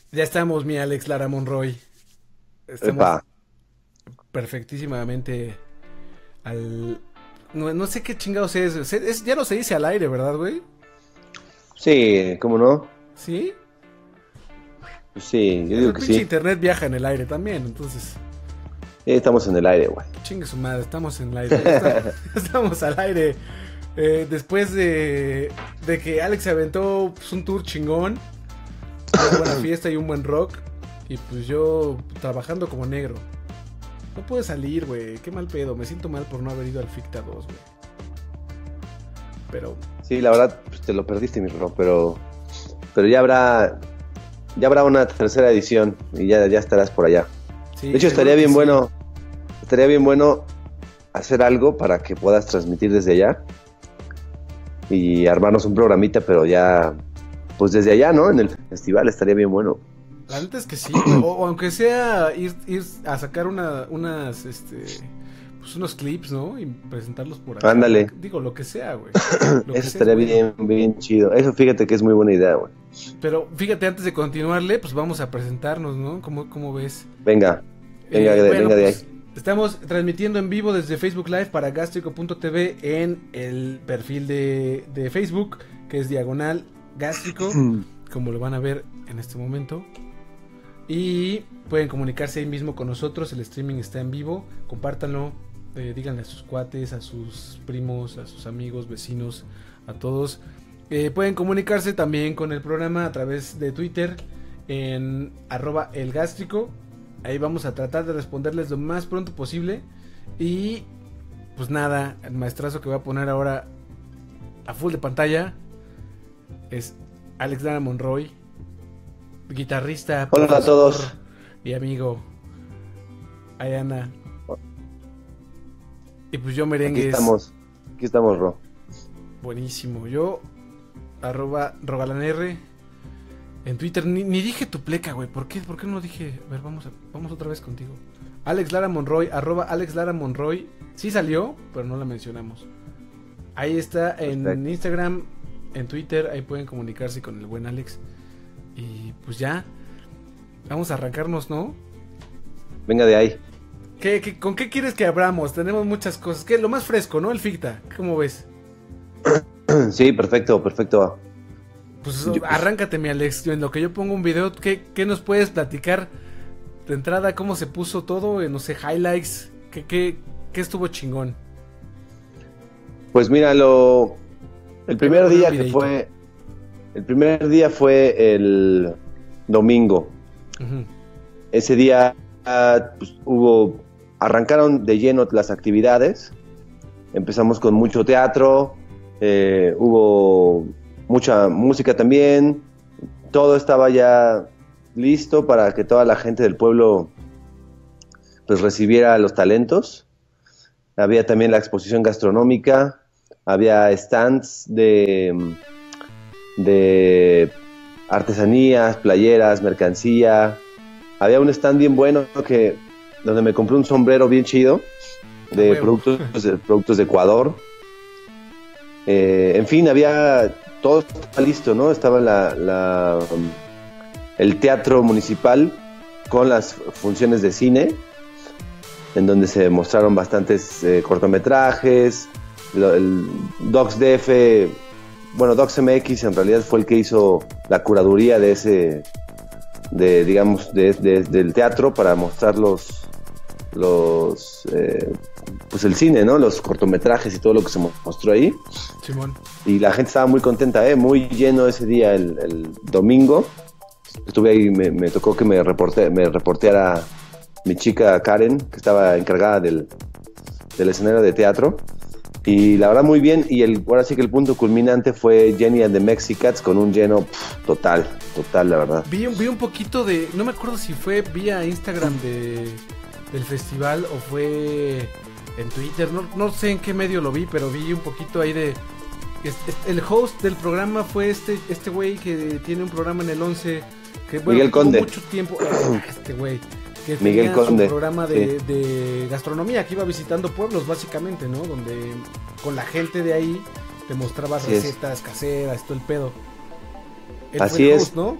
Ya estamos, mi Alex Lara Monroy. Epa, Estamos perfectísimamente al... No sé qué chingados es. Ya no se dice al aire, ¿verdad, güey? sí, ¿cómo no? ¿Sí? Pues sí, yo digo El que pinche sí. internet viaja en el aire también, entonces... Estamos en el aire, güey. Chingue su madre, estamos en el aire. Estamos al aire. Después de que Alex se aventó pues, un tour chingón, una buena fiesta y un buen rock. Y pues yo trabajando como negro. No pude salir, güey. Qué mal pedo. Me siento mal por no haber ido al FICTA 2, güey. Pero Sí, la verdad, pues te lo perdiste, mi Ro, pero ya habrá una tercera edición y ya estarás por allá. sí, De hecho, seguro que sí. estaría bien bueno hacer algo para que puedas transmitir desde allá y armarnos un programita, pero ya, pues desde allá, ¿no? En el festival estaría bien bueno. La neta es que sí, güey. O aunque sea ir a sacar pues unos clips, ¿no? Y presentarlos por acá. Ándale, Digo, lo que sea, güey. Lo que eso sea es estaría bueno. bien, bien chido. Eso fíjate que es muy buena idea, güey. Pero fíjate, antes de continuarle, pues vamos a presentarnos, ¿no? ¿Cómo ves? Venga, Bueno, venga de ahí. pues estamos transmitiendo en vivo desde Facebook Live para gástrico.tv en el perfil de Facebook, que es diagonal gástrico, como lo van a ver en este momento. Y pueden comunicarse ahí mismo con nosotros, el streaming está en vivo, compártanlo, díganle a sus cuates, a sus primos, a sus amigos, vecinos, a todos. Pueden comunicarse también con el programa a través de Twitter en @elgástrico. Ahí vamos a tratar de responderles lo más pronto posible. Y pues nada, el maestrazo que voy a poner ahora a full de pantalla es Alex Lara Monroy, guitarrista, Hola a profesor todos. y amigo. Ayana. Y pues yo merengues. Aquí estamos, Ro. Buenísimo. Yo, @rogalanr. En Twitter, ni dije tu pleca, güey. ¿Por qué no dije? A ver, vamos otra vez contigo. Alex Lara Monroy, @Alex Lara Monroy. Sí salió, pero no la mencionamos. Ahí está en Perfecto. Instagram, en Twitter. Ahí pueden comunicarse con el buen Alex. Y pues ya, vamos a arrancarnos, ¿no? Venga de ahí. ¿Con qué quieres que abramos? Tenemos muchas cosas. ¿Qué? Lo más fresco, ¿no? El ficta. ¿Cómo ves? Sí, perfecto, perfecto. Pues Yo- arráncate, mi Alex. En lo que yo pongo un video, ¿qué nos puedes platicar de entrada? ¿Cómo se puso todo? No sé, highlights. ¿Qué estuvo chingón? pues mira, el Ahí voy a primer poner un día videito. el primer día fue el domingo. Ujú. Ese día pues, arrancaron de lleno las actividades. Empezamos con mucho teatro, hubo mucha música también. Todo estaba ya listo para que toda la gente del pueblo pues recibiera los talentos. Había también la exposición gastronómica, había stands de artesanías, playeras, mercancía. Había un stand bien bueno donde me compré un sombrero bien chido A huevo. de productos de Ecuador. En fin, todo estaba listo, ¿no? Estaba el teatro municipal con las funciones de cine, en donde se mostraron bastantes cortometrajes. El Docs DF, bueno, Docs MX en realidad fue el que hizo la curaduría digamos, del teatro para mostrar pues el cine, ¿no? Los cortometrajes y todo lo que se mostró ahí. Simón. Y la gente estaba muy contenta, muy lleno ese día, el domingo. Estuve ahí, me tocó que me reporteara mi chica Karen, que estaba encargada del escenario de teatro. Y la verdad muy bien, y ahora sí que el punto culminante fue Jenny and the Mexicats con un lleno total, la verdad. Vi un poquito de. No me acuerdo si fue vía Instagram del festival o fue en Twitter. No sé en qué medio lo vi, pero vi un poquito ahí de. El host del programa fue este güey que tiene un programa en el 11 que bueno, que Miguel tuvo Conde, mucho tiempo. Este güey que Miguel tenía su Conde, programa sí, de gastronomía, que iba visitando pueblos básicamente, ¿no? Donde con la gente de ahí te mostraba así es. recetas caseras, todo el pedo. Él fue Así el es. host, ¿no?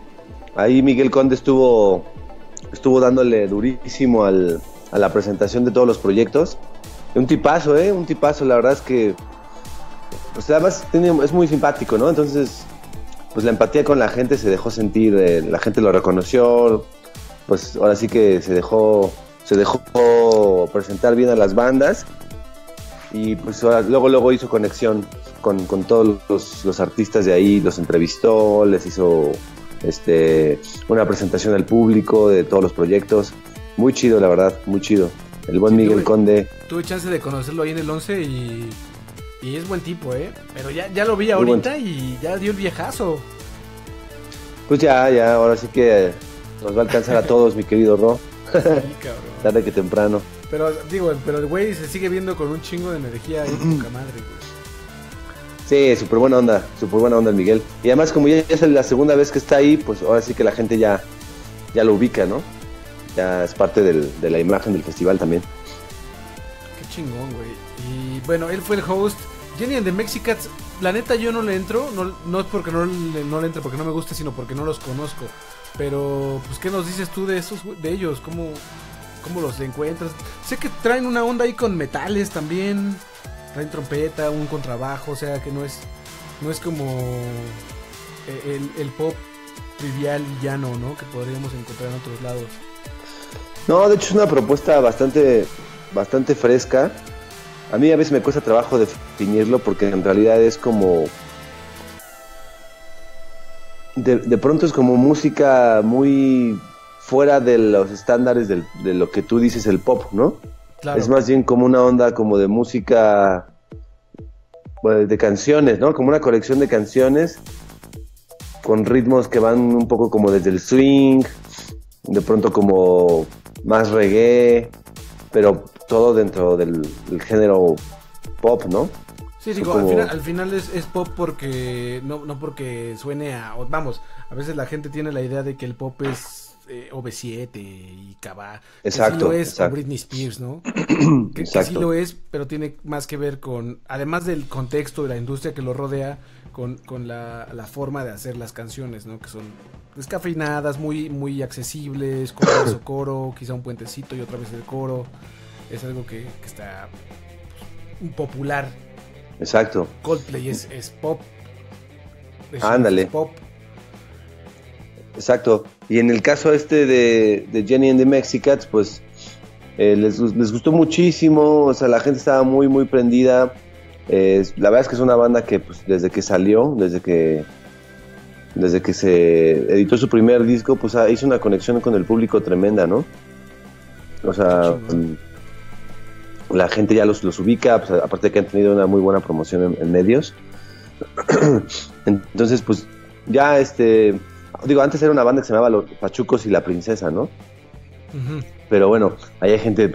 Ahí Miguel Conde estuvo dándole durísimo a la presentación de todos los proyectos. Un tipazo, la verdad es que pues además es muy simpático, ¿no? Entonces, pues la empatía con la gente se dejó sentir, la gente lo reconoció, pues ahora sí que se dejó presentar bien a las bandas y pues luego hizo conexión con todos los artistas de ahí, los entrevistó, les hizo una presentación al público de todos los proyectos. Muy chido, la verdad, muy chido. El buen Miguel Conde. Tuve chance de conocerlo ahí en el 11 y es buen tipo, pero ya lo vi ahorita y ya dio el viejazo. Pues ya, ahora sí que nos va a alcanzar a todos, mi querido Ro. Sí, cabrón. Tarde que temprano. Pero el güey se sigue viendo con un chingo de energía ahí, poca madre, güey. Sí, súper buena onda el Miguel. Y además, como ya es la segunda vez que está ahí, pues ahora sí que la gente ya lo ubica, ¿no? Ya es parte de la imagen del festival también. Qué chingón, güey. Y bueno, él fue el host. Jenny and the Mexicats, la neta yo no le entro, no es porque no le entre porque no me guste, sino porque no los conozco. Pero, pues, ¿qué nos dices tú de ellos? ¿Cómo los encuentras? Sé que traen una onda ahí con metales también. Traen trompeta, un contrabajo, o sea que no es como el pop trivial y llano, ¿no? Que podríamos encontrar en otros lados. No, de hecho es una propuesta bastante fresca. A mí a veces me cuesta trabajo definirlo porque en realidad es como... De pronto es como música muy fuera de los estándares de lo que tú dices el pop, ¿no? Claro. Es más bien como una onda como de música, bueno, de canciones, ¿no? Como una colección de canciones con ritmos que van un poco como desde el swing, de pronto como más reggae, pero todo dentro del género pop, ¿no? Sí, digo, como... al final es pop porque no porque suene a... Vamos, a veces la gente tiene la idea de que el pop es OV7 y Cabá. Exacto. Que sí lo es, exacto. o Britney Spears, ¿no? que sí lo es, pero tiene más que ver con... Además del contexto de la industria que lo rodea, con la forma de hacer las canciones, ¿no? Que son descafeinadas, muy accesibles, con un coro, quizá un puentecito y otra vez el coro. Es algo que está popular. Exacto. Coldplay es pop. Ándale. Es pop. Exacto. Y en el caso de Jenny and the Mexicats, pues les gustó muchísimo. O sea, la gente estaba muy, muy prendida. La verdad es que es una banda que pues desde que salió, desde que se editó su primer disco, pues hizo una conexión con el público tremenda, ¿no? O sea, la gente ya los ubica, pues, aparte de que han tenido una muy buena promoción en medios. Entonces, pues ya digo, antes era una banda que se llamaba Los Pachucos y la Princesa, ¿no? Uh-huh. Pero bueno, ahí hay gente,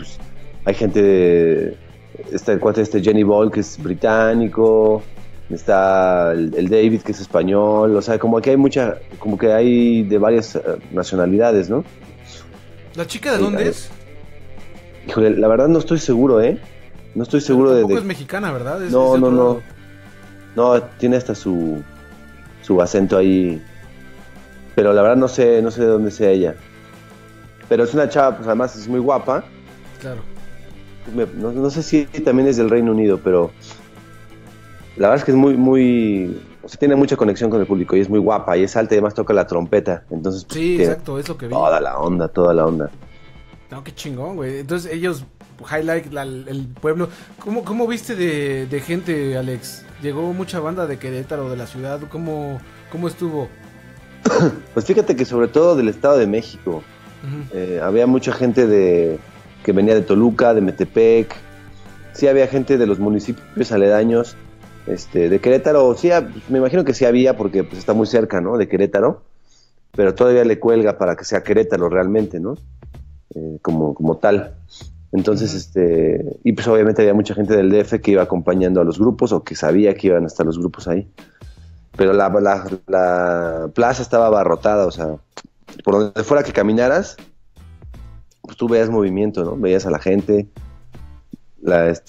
el cuate Jenny Ball, que es británico, está el David, que es español, o sea, como que hay de varias nacionalidades, ¿no? ¿La chica de dónde es? Híjole, la verdad no estoy seguro, No estoy seguro tampoco es mexicana, ¿verdad? No, tiene hasta su acento ahí. Pero la verdad no sé de dónde sea ella. Pero es una chava, pues además es muy guapa. Claro. No sé si también es del Reino Unido, pero la verdad es que es muy... O sea, tiene mucha conexión con el público y es muy guapa y es alta y además toca la trompeta. Entonces, pues, sí, exacto, es lo que vi. Toda la onda. No, qué chingón, güey. Entonces ellos, highlight el pueblo. ¿Cómo viste de gente, Alex? ¿Llegó mucha banda de Querétaro, de la ciudad? ¿Cómo estuvo? Pues fíjate que sobre todo del Estado de México. Uh-huh. Había mucha gente que venía de Toluca, de Metepec. Sí había gente de los municipios aledaños. De Querétaro, sí, me imagino que sí había porque pues está muy cerca, ¿no? De Querétaro. Pero todavía le cuelga para que sea Querétaro realmente, ¿no? Como tal. Entonces, y pues obviamente había mucha gente del DF que iba acompañando a los grupos o que sabía que iban a estar los grupos ahí. Pero la plaza estaba abarrotada, o sea, por donde fuera que caminaras, pues tú veías movimiento, ¿no? Veías a la gente,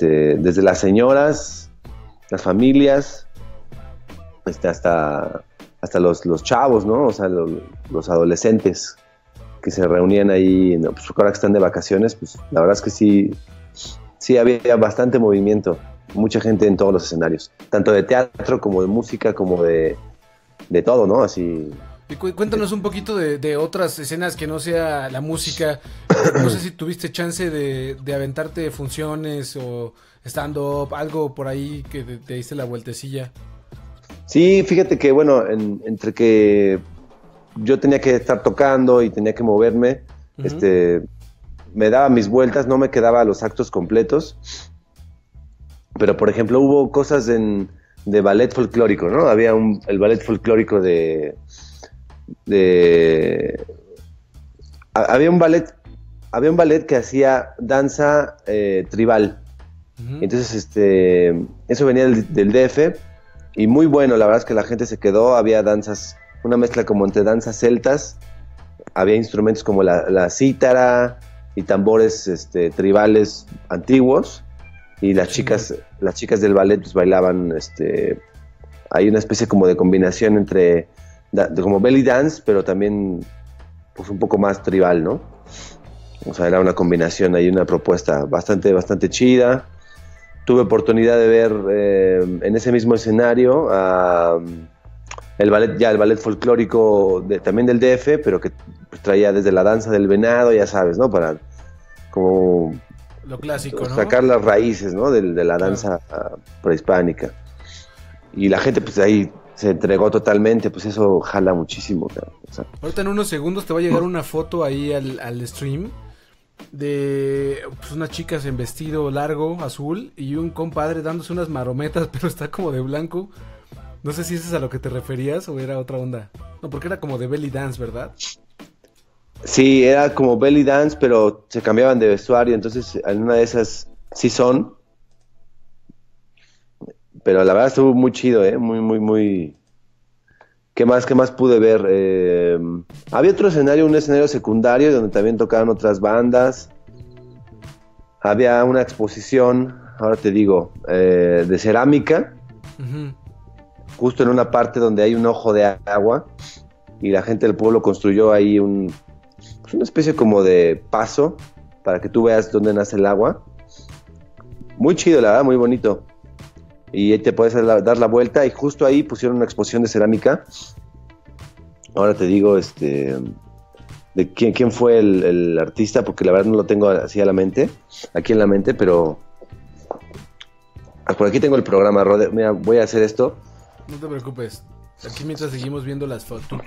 desde las señoras, las familias, hasta hasta los chavos, ¿no? O sea, los adolescentes que se reunían ahí, ¿no? Pues ahora que están de vacaciones, pues la verdad es que sí había bastante movimiento, mucha gente en todos los escenarios, tanto de teatro como de música, como de todo, ¿no? Así. Y cuéntanos un poquito de otras escenas que no sea la música. No sé si tuviste chance de aventarte funciones o stand-up, algo por ahí que te diste la vueltecilla. Sí, fíjate que, bueno, entre que yo tenía que estar tocando y tenía que moverme, me daba mis vueltas, no me quedaba los actos completos. Pero, por ejemplo, hubo cosas de ballet folclórico, ¿no? Había el ballet folclórico había un ballet que hacía danza tribal. Entonces, eso venía del DF y muy bueno, la verdad es que la gente se quedó, había danzas, una mezcla como entre danzas celtas, había instrumentos como la cítara y tambores tribales antiguos, y las chicas del ballet pues bailaban, hay una especie como de combinación entre como belly dance, pero también pues un poco más tribal, ¿no? O sea, era una combinación, hay una propuesta bastante chida. Tuve oportunidad de ver en ese mismo escenario el ballet folclórico también del DF, pero que pues, traía desde la danza del venado, ya sabes, ¿no? Para como lo clásico, ¿no? Sacar las raíces, ¿no? De la danza prehispánica. Y la gente pues ahí se entregó totalmente, pues eso jala muchísimo. O sea. Ahorita en unos segundos te va a llegar una foto ahí al stream de pues, unas chicas en vestido largo, azul, y un compadre dándose unas marometas, pero está como de blanco. No sé si eso es a lo que te referías o era otra onda. No, porque era como de belly dance, ¿verdad? Sí, era como belly dance, pero se cambiaban de vestuario, entonces en una de esas sí son. Pero la verdad estuvo muy chido, muy. ¿Qué más pude ver? Había otro escenario, un escenario secundario donde también tocaban otras bandas. Había una exposición, ahora te digo, de cerámica, justo en una parte donde hay un ojo de agua, y la gente del pueblo construyó ahí una especie como de paso para que tú veas dónde nace el agua. Muy chido, la verdad, muy bonito. Y ahí te puedes dar la vuelta, y justo ahí pusieron una exposición de cerámica. Ahora te digo de quién fue el artista, porque la verdad no lo tengo así aquí en la mente, pero por aquí tengo el programa, Rode. Mira, voy a hacer esto. No te preocupes, aquí mientras seguimos viendo las fotos.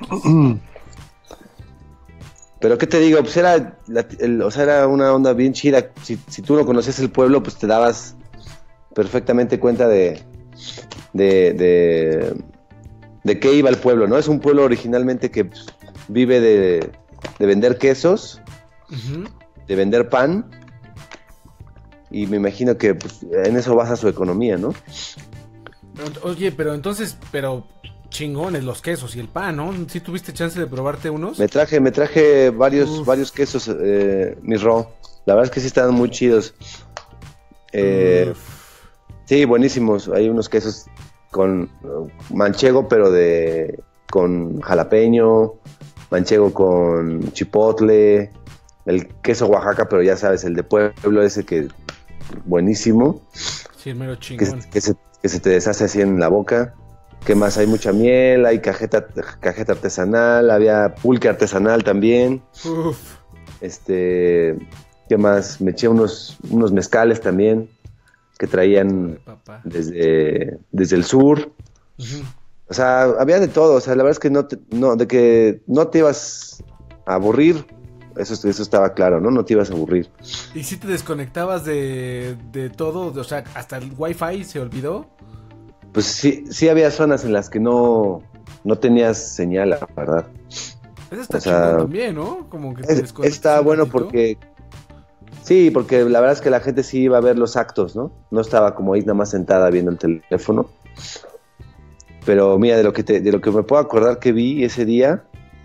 Pero qué te digo, pues era una onda bien chida. Si tú no conocías el pueblo, pues te dabas perfectamente cuenta de qué iba el pueblo, ¿no? Es un pueblo originalmente que pues, vive de vender quesos, de vender pan, y me imagino que pues, en eso basa su economía, ¿no? Oye, pero chingones los quesos y el pan, ¿no? ¿Sí tuviste chance de probarte unos? Me traje varios quesos, mis Ro. La verdad es que sí estaban muy chidos. Sí, buenísimos. Hay unos quesos con manchego, pero con jalapeño, manchego con chipotle, el queso Oaxaca, pero ya sabes, el de pueblo ese que buenísimo. Sí, el mero chingón. Que se te deshace así en la boca. ¿Qué más? Hay mucha miel, hay cajeta artesanal, había pulque artesanal también. Uf. ¿Qué más? Me eché unos mezcales también que traían desde el sur. O sea, había de todo. O sea, la verdad es que de que no te ibas a aburrir, eso estaba claro, ¿no? No te ibas a aburrir. ¿Y si te desconectabas de todo? O sea, ¿hasta el wifi se olvidó? Pues sí había zonas en las que no tenías señal, la verdad. Eso está chido también, ¿no? Como que te desconectas. Está bueno porque... Sí, porque la verdad es que la gente sí iba a ver los actos, ¿no? No estaba como ahí nada más sentada viendo el teléfono. Pero mira, de lo que me puedo acordar que vi ese día...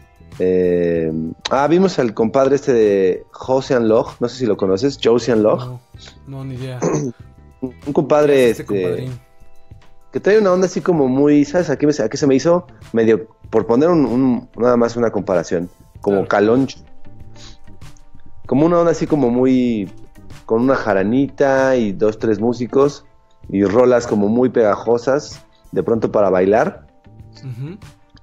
vimos al compadre de Josean Log, no sé si lo conoces, Josean Log. No, ni idea. Un compadre que trae una onda así como muy, ¿sabes? A qué se me hizo? Medio, por poner nada más una comparación, como Caloncho. Como una onda así como muy, con una jaranita y 2, 3 músicos y rolas como muy pegajosas, de pronto para bailar. Uh-huh.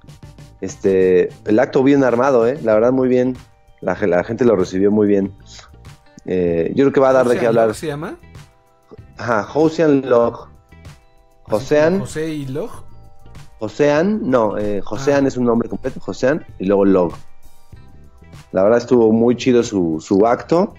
El acto bien armado, la verdad muy bien, la gente lo recibió muy bien. Yo creo que va a dar de qué hablar. ¿Cómo se llama? Ajá, Josean Log. Josean. ¿José y Log? Josean, no, Josean es un nombre completo, Josean, y luego Log. La verdad estuvo muy chido su acto.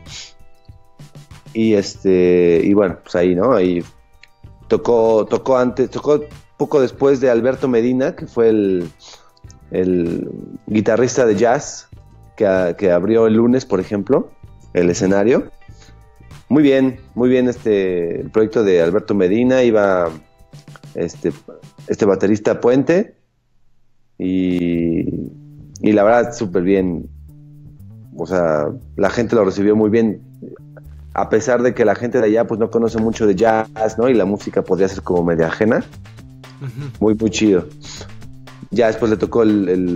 Y bueno, pues ahí, ¿no? Ahí tocó poco después de Alberto Medina, que fue el guitarrista de jazz que abrió el lunes, por ejemplo, el escenario. Muy bien el proyecto de Alberto Medina. Iba este baterista Puente y la verdad súper bien. O sea, la gente lo recibió muy bien, a pesar de que la gente de allá pues no conoce mucho de jazz, ¿no? Y la música podría ser como media ajena. Uh-huh. Muy chido. Ya después le tocó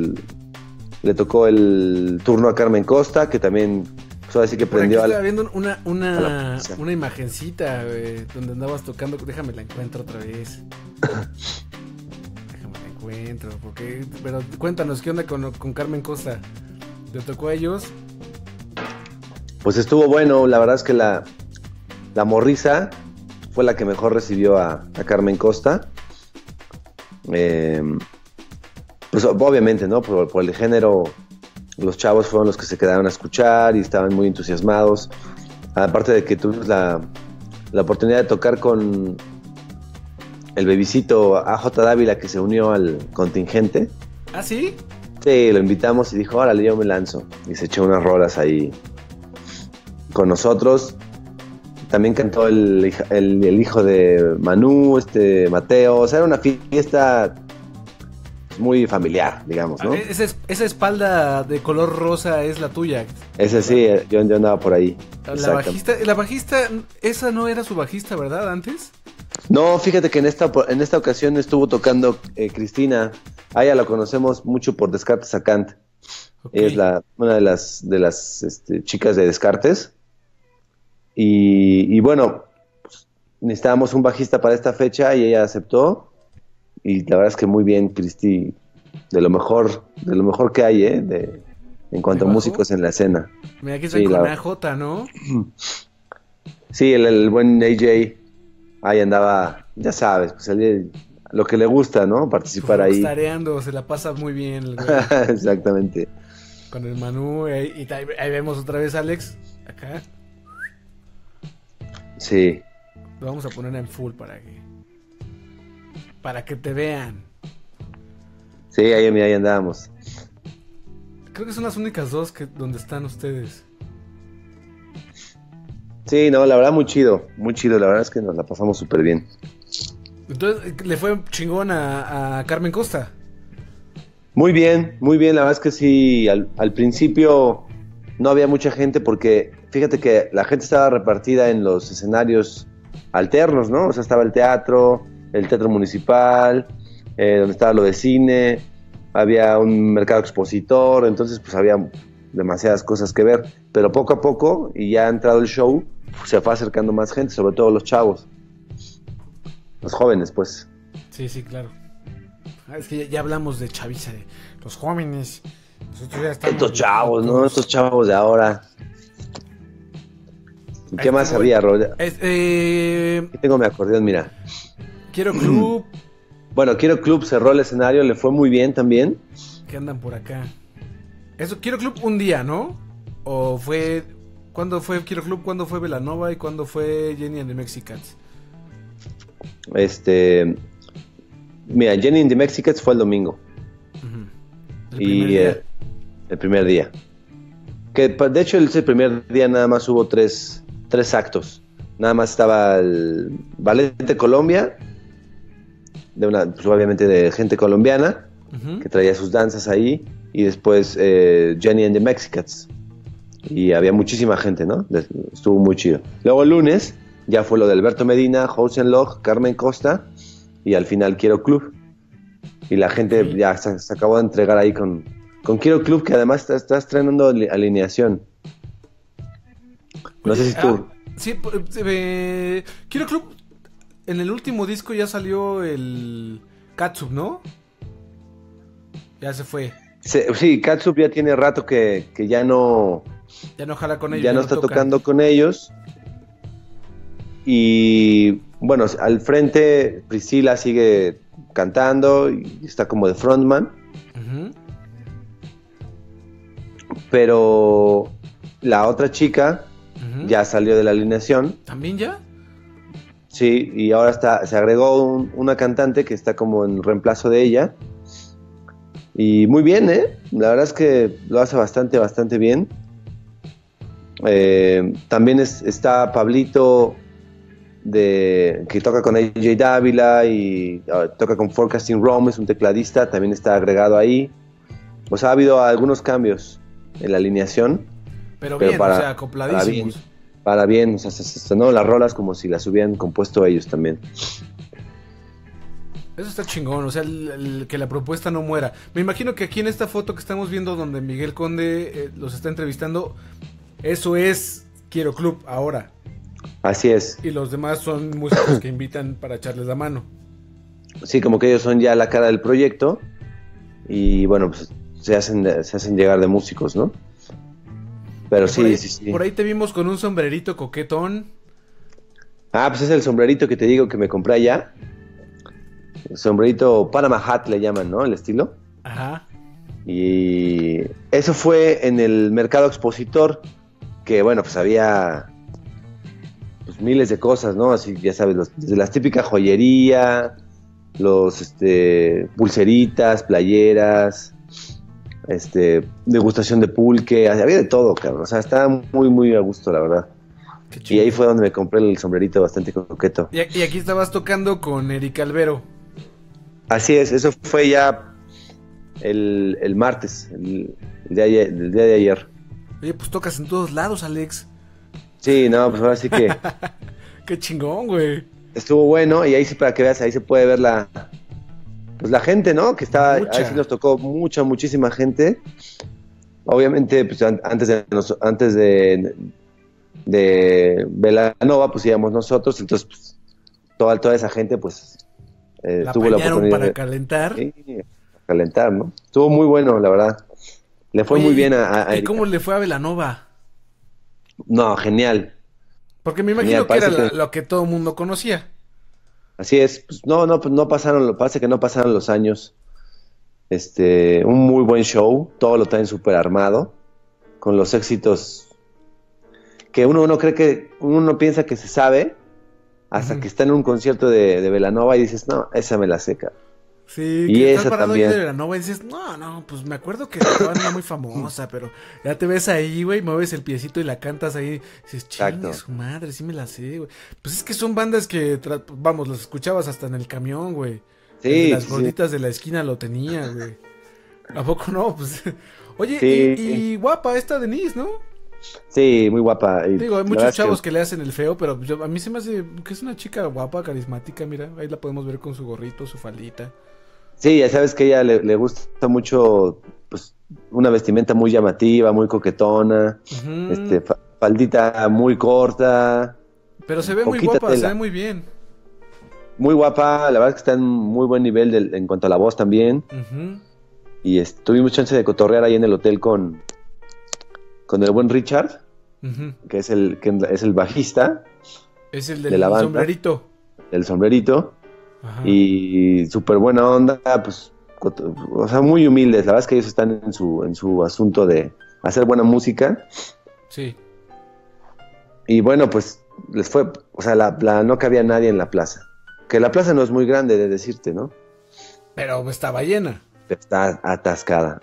el turno a Carmen Costa, que también pues ahora sí que prendió. Estaba viendo una imagencita, donde andabas tocando. Déjame la encuentro otra vez. Pero cuéntanos, ¿qué onda con Carmen Costa? ¿Te tocó a ellos? Pues estuvo bueno, la verdad es que la morrisa fue la que mejor recibió a Carmen Costa. Pues obviamente, ¿no? Por el género, los chavos fueron los que se quedaron a escuchar y estaban muy entusiasmados. Aparte de que tuvimos la oportunidad de tocar con el bebicito AJ Dávila, que se unió al contingente. ¿Ah, sí? Sí, lo invitamos y dijo, órale, yo me lanzo. Y se echó unas rolas ahí con nosotros. También cantó el hijo de Manu, Mateo. O sea, era una fiesta muy familiar, digamos, ¿no? Esa espalda de color rosa es la tuya. Ese sí, yo andaba por ahí. La bajista, esa no era su bajista, ¿verdad? Antes. No, fíjate que en esta ocasión estuvo tocando Cristina. A ella la conocemos mucho por Descartes a Kant. Okay. Es una de las chicas de Descartes. Y bueno, pues, necesitábamos un bajista para esta fecha y ella aceptó. Y la verdad es que muy bien, Cristi, de lo mejor que hay, en cuanto a músicos en la escena. Mira, aquí estoy con AJ, ¿no? Sí, el buen AJ, ahí andaba, ya sabes, pues lo que le gusta, ¿no? Participar ahí. Tareando, se la pasa muy bien el güey. Exactamente. Con el Manu, y ahí vemos otra vez a Alex, acá. Sí. Lo vamos a poner en full para que te vean. Sí, ahí andábamos. Creo que son las únicas dos donde están ustedes. Sí, no, la verdad muy chido, la verdad es que nos la pasamos súper bien. Entonces, ¿le fue chingón a Carmen Costa? Muy bien, la verdad es que sí, al principio no había mucha gente porque fíjate que la gente estaba repartida en los escenarios alternos, ¿no? O sea, estaba el teatro municipal, donde estaba lo de cine, había un mercado expositor, entonces pues había demasiadas cosas que ver, pero poco a poco, y ya ha entrado el show, se fue acercando más gente, sobre todo los chavos, los jóvenes, pues. Sí, claro. Es que ya hablamos de chaviza, de los jóvenes. Nosotros ya estamos estos chavos, ¿no? Estos chavos de ahora. ¿Y qué más había, Roger? Aquí tengo mi acordeón, mira. Quiero Club. Bueno, Quiero Club cerró el escenario, le fue muy bien también. ¿Qué andan por acá? Eso, Quiero Club un día, ¿no? ¿O fue... ¿Cuándo fue Quiero Club? ¿Cuándo fue Belanova? ¿Y cuándo fue Jenny and the Mexicans? Mira, Jenny and the Mexicans fue el domingo. Uh-huh. El primer día. Que de hecho ese primer día nada más hubo tres actos. Nada más estaba el Ballet de Colombia, pues obviamente de gente colombiana, uh-huh, que traía sus danzas ahí, y después Jenny and the Mexicans. Y había muchísima gente, ¿no? Estuvo muy chido. Luego el lunes ya fue lo de Alberto Medina, Hosen Log, Carmen Costa y al final Quiero Club. Y la gente ya se acabó de entregar ahí con Quiero Club, que además está estrenando alineación. No sé si tú... Sí, Quiero Club, en el último disco ya salió el Catsup, ¿no? Ya se fue. Sí, Catsup ya tiene rato que ya no... Ya no jala con ellos. Ya no está tocando con ellos. Y bueno, al frente Priscila sigue cantando y está como de frontman. Uh-huh. Pero la otra chica ya salió de la alineación. ¿También ya? Sí, y ahora se agregó una cantante que está como en reemplazo de ella. Y muy bien, ¿eh? La verdad es que lo hace bastante, bastante bien. También está Pablito, que toca con AJ Dávila y toca con Forecasting Rome, es un tecladista, también está agregado ahí. O sea, ha habido algunos cambios en la alineación. Pero bien, o sea, acopladísimos. Para bien, o sea, ¿no? Las rolas como si las hubieran compuesto ellos también. Eso está chingón, o sea, que la propuesta no muera. Me imagino que aquí en esta foto que estamos viendo donde Miguel Conde los está entrevistando, eso es Quiero Club ahora. Así es. Y los demás son músicos que invitan para echarles la mano. Sí, como que ellos son ya la cara del proyecto y bueno, pues se hacen llegar de músicos, ¿no? Pero sí. Por ahí te vimos con un sombrerito coquetón. Ah, pues es el sombrerito que te digo que me compré allá. El sombrerito Panama Hat le llaman, ¿no? El estilo. Ajá. Y eso fue en el mercado expositor, que bueno, pues había pues miles de cosas, ¿no? Así, ya sabes, desde las típicas joyería, pulseritas, playeras, degustación de pulque, había de todo, cabrón. O sea, estaba muy, muy a gusto, la verdad. Y ahí fue donde me compré el sombrerito bastante coqueto. Y aquí estabas tocando con Eric Albero. Así es, eso fue ya el martes, el día de ayer. Oye, pues tocas en todos lados, Alex. Sí, no, pues ahora sí que... Qué chingón, güey. Estuvo bueno, y ahí sí, para que veas, ahí se puede ver la gente, ¿no? Que estaba, ahí sí nos tocó muchísima gente. Obviamente, pues antes de Belanova, pues íbamos nosotros, entonces pues, toda esa gente, pues tuvo la oportunidad para calentar. Sí, calentar, ¿no? Estuvo muy bueno, la verdad. Le fue muy bien a ¿Y cómo le fue a Belanova? No, genial. Porque me imagino que era lo que todo el mundo conocía. Así es, pues no pasaron, parece que no pasaron los años. Un muy buen show, todo lo traen súper armado, con los éxitos que uno no piensa que se sabe, hasta que está en un concierto de Belanova y dices, no, esa me la seca. Sí, y que esa estás parado también. ahí de Belanova y dices, no, pues me acuerdo que estaba una muy famosa, pero ya te ves ahí, güey, mueves el piecito y la cantas ahí, y dices, chingue su madre, sí me la sé, güey. Pues es que son bandas que, vamos, las escuchabas hasta en el camión, güey. Sí, las gorditas de la esquina lo tenía, güey. ¿A poco no? Pues, oye, sí. y guapa esta Denise, ¿no? Sí, muy guapa. Digo, hay muchos chavos que le hacen el feo, pero a mí se me hace que es una chica guapa, carismática, mira, ahí la podemos ver con su gorrito, su faldita. Sí, ya sabes que a ella le gusta mucho, pues, una vestimenta muy llamativa, muy coquetona, faldita muy corta. Pero se ve muy guapa, se ve muy bien. Muy guapa, la verdad es que está en muy buen nivel en cuanto a la voz también. Y tuvimos chance de cotorrear ahí en el hotel con el buen Richard, que es el bajista. Es el de la banda, sombrerito. El sombrerito. Ajá. Y súper buena onda, pues, o sea, muy humildes. La verdad es que ellos están en su asunto de hacer buena música. Sí. Y bueno, pues les fue, o sea, no cabía nadie en la plaza. Que la plaza no es muy grande, de decirte, ¿no? Pero estaba llena. Está atascada.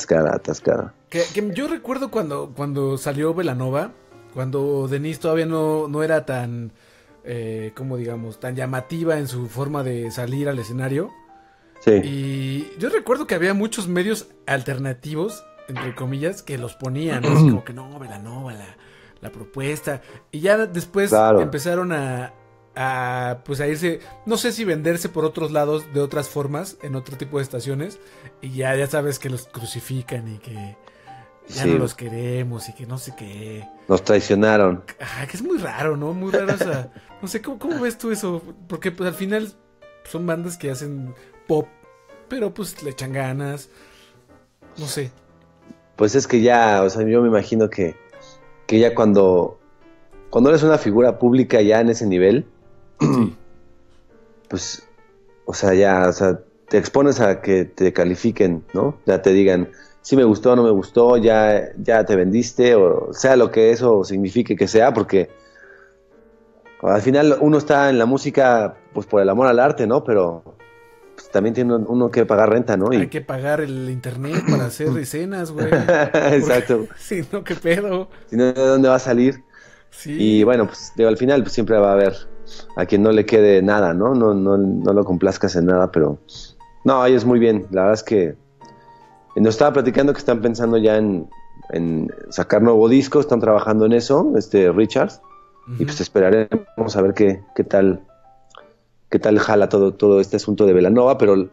Que yo recuerdo cuando salió Belanova, cuando Denise todavía no era tan, como digamos, tan llamativa en su forma de salir al escenario. Sí. Y yo recuerdo que había muchos medios alternativos, entre comillas, que los ponían, ¿no? Así como que no, Belanova, la propuesta. Y ya después empezaron a pues a irse, no sé si venderse por otros lados de otras formas, en otro tipo de estaciones, y ya sabes que los crucifican y que ya no los queremos y que no sé qué. Nos traicionaron. Que es muy raro, ¿no? Muy raro esa... No sé, ¿cómo ves tú eso? Porque pues al final son bandas que hacen pop, pero pues le echan ganas. No sé. Pues es que ya, o sea, yo me imagino que ya cuando eres una figura pública ya en ese nivel, sí. Pues, o sea, te expones a que te califiquen, ¿no? Ya te digan, si me gustó, no me gustó, ya te vendiste, o sea lo que eso signifique que sea, porque al final uno está en la música pues por el amor al arte, ¿no? Pero pues, también tiene uno que pagar renta, ¿no? Hay que pagar el internet para hacer escenas, güey. Exacto. Si no, ¿qué pedo? Si no, ¿de dónde va a salir? Sí. Y bueno, pues al final pues, siempre va a haber a quien no le quede nada, ¿no? No lo complazcas en nada, pero no, ellos muy bien. La verdad es que nos estaba platicando que están pensando ya en sacar nuevo disco, están trabajando en eso, Richard, y pues esperaremos a ver qué tal jala todo este asunto de Belanova, pero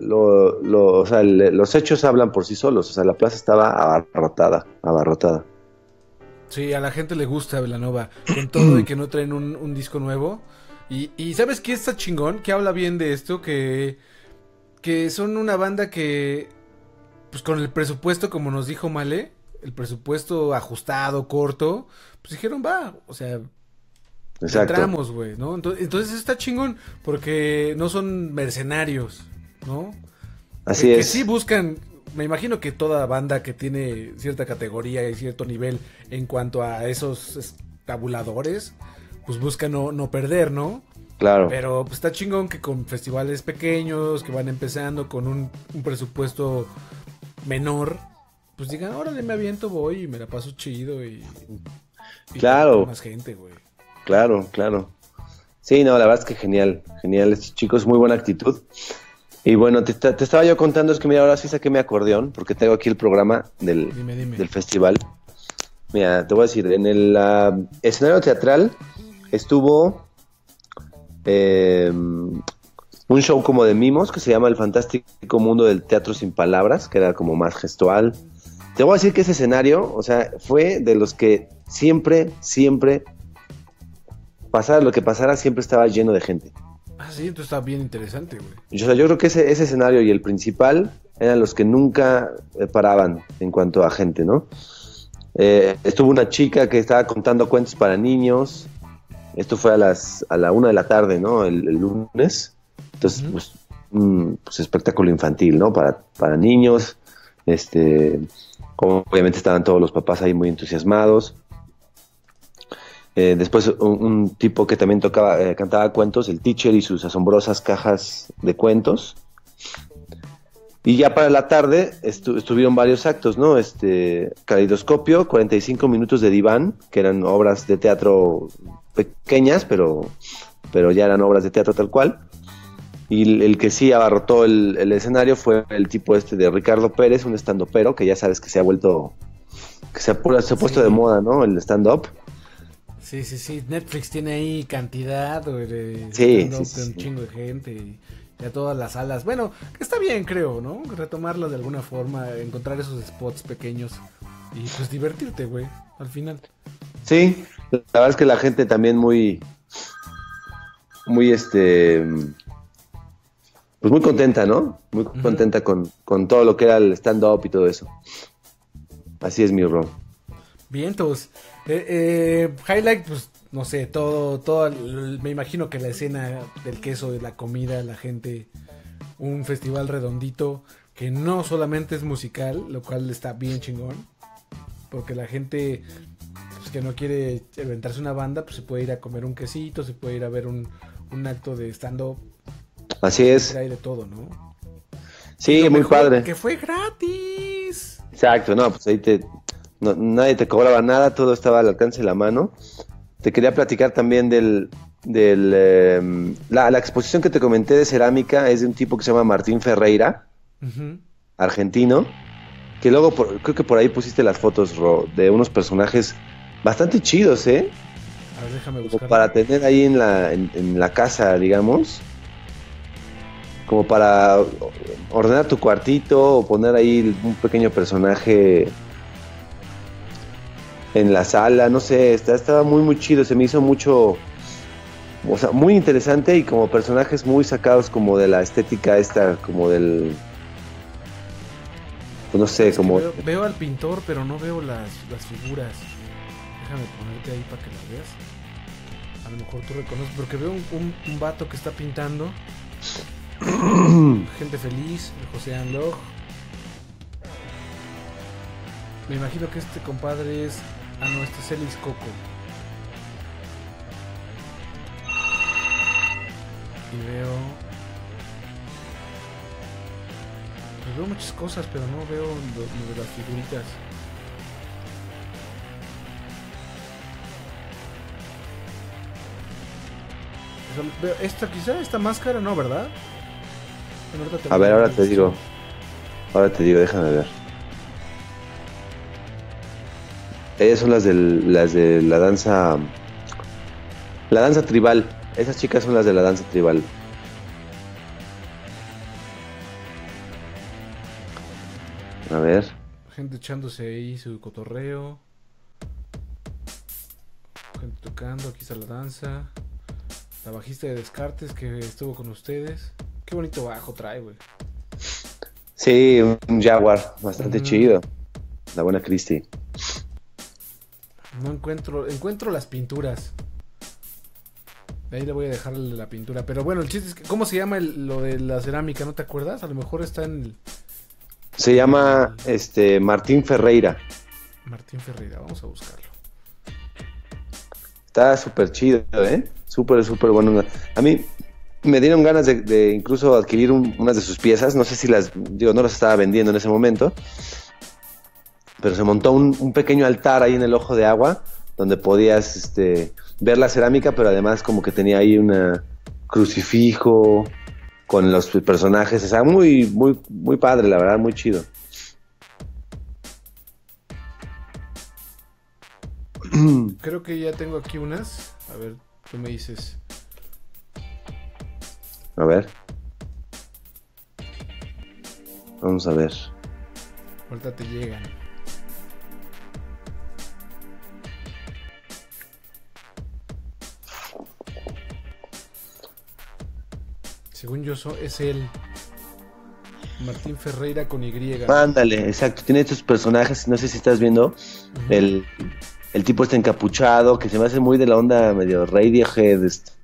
o sea, los hechos hablan por sí solos, o sea, la plaza estaba abarrotada. Sí, a la gente le gusta Belanova, con todo y que no traen un disco nuevo. Y ¿sabes qué está chingón? Que habla bien de esto, que son una banda que, pues con el presupuesto, como nos dijo Male, el presupuesto ajustado, corto, pues dijeron, va, o sea, entramos, güey, ¿no? Entonces está chingón, porque no son mercenarios, ¿no? Así es. Que sí buscan... Me imagino que toda banda que tiene cierta categoría y cierto nivel en cuanto a esos tabuladores, pues busca no perder, ¿no? Claro. Pero pues está chingón que con festivales pequeños, que van empezando con un presupuesto menor, pues digan, órale, me aviento, voy y me la paso chido y claro. Más gente, güey. Claro. Sí, no, la verdad es que genial, estos chicos, muy buena actitud. Y bueno, te estaba yo contando, es que mira, ahora sí saqué mi acordeón, porque tengo aquí el programa del festival. Mira, te voy a decir, en el escenario teatral estuvo un show como de mimos que se llama El Fantástico Mundo del Teatro Sin Palabras, que era como más gestual. Te voy a decir que ese escenario, o sea, fue de los que siempre, pasara lo que pasara, siempre estaba lleno de gente. Ah, sí, entonces está bien interesante, güey. O sea, yo creo que ese escenario y el principal eran los que nunca paraban en cuanto a gente, ¿no? Estuvo una chica que estaba contando cuentos para niños. Esto fue a la 1 de la tarde, ¿no? El lunes. Entonces, pues espectáculo infantil, ¿no? Para niños. Como obviamente estaban todos los papás ahí muy entusiasmados. Después un tipo que también cantaba cuentos, el Teacher y sus asombrosas cajas de cuentos. Y ya para la tarde estuvieron varios actos, ¿no? Caleidoscopio, 45 minutos de diván, que eran obras de teatro pequeñas, pero ya eran obras de teatro tal cual. Y el que sí abarrotó el escenario fue el tipo de Ricardo Pérez, un estandopero, que ya sabes que se ha puesto de moda, ¿no? El stand-up. Sí. Netflix tiene ahí cantidad, güey, de un chingo de gente y a todas las salas. Bueno, está bien, creo, ¿no? Retomarlo de alguna forma, encontrar esos spots pequeños y pues divertirte, güey, al final. Sí, la verdad es que la gente también muy pues muy contenta, ¿no? Muy contenta con todo lo que era el stand-up y todo eso. Así es mi Ro. Vientos. Highlight, pues, no sé, todo, me imagino que la escena del queso, de la comida, la gente, un festival redondito, que no solamente es musical, lo cual está bien chingón, porque la gente, pues, que no quiere inventarse una banda, pues se puede ir a comer un quesito, se puede ir a ver un acto de stand-up. Así es. Hay de todo, ¿no? Sí, muy padre. Que fue gratis. Exacto, no, pues ahí nadie te cobraba nada, todo estaba al alcance de la mano. Te quería platicar también la exposición que te comenté de cerámica es de un tipo que se llama Martín Ferreira, argentino, que luego creo que por ahí pusiste las fotos, Ro, de unos personajes bastante chidos, ¿eh? A ver, déjame como buscarlo. para tener ahí en la casa, digamos, como para ordenar tu cuartito o poner ahí un pequeño personaje en la sala, no sé, estaba muy chido, se me hizo mucho, o sea, muy interesante y como personajes muy sacados como de la estética esta, como del, pues no sé, Es que como... veo al pintor, pero no veo las figuras. Déjame ponerte ahí para que las veas. A lo mejor tú reconoces, porque veo un vato que está pintando. Gente feliz, de José Anlog. Me imagino que este compadre es... Ah, no, este es Elis Coco. Y veo muchas cosas, pero no veo lo de las figuritas. Esta máscara no, ¿verdad? A ver, ahora te digo, déjame ver. Ellas son las de la danza tribal. Esas chicas son las de la danza tribal. A ver. Gente echándose ahí su cotorreo. Gente tocando, aquí está la danza. La bajista de Descartes que estuvo con ustedes. Qué bonito bajo trae, güey. Sí, un Jaguar, bastante chido. La buena Christie. No encuentro las pinturas. De ahí le voy a dejar la pintura. Pero bueno, el chiste es que, ¿cómo se llama lo de la cerámica? ¿No te acuerdas? A lo mejor está en el... Se llama Martín Ferreira. Martín Ferreira, vamos a buscarlo. Está súper chido, súper bueno. A mí me dieron ganas de incluso adquirir unas de sus piezas. No sé si no las estaba vendiendo en ese momento. Pero se montó un pequeño altar ahí en el Ojo de Agua, donde podías ver la cerámica, pero además como que tenía ahí un crucifijo con los personajes. O sea, muy padre, la verdad, muy chido. Creo que ya tengo aquí unas. A ver, tú me dices. A ver. Vamos a ver. Ahorita te llegan. Según yo, es él. Martín Ferreira con Y. Ándale, exacto. Tiene estos personajes, no sé si estás viendo. El tipo está encapuchado, que se me hace muy de la onda medio Radiohead,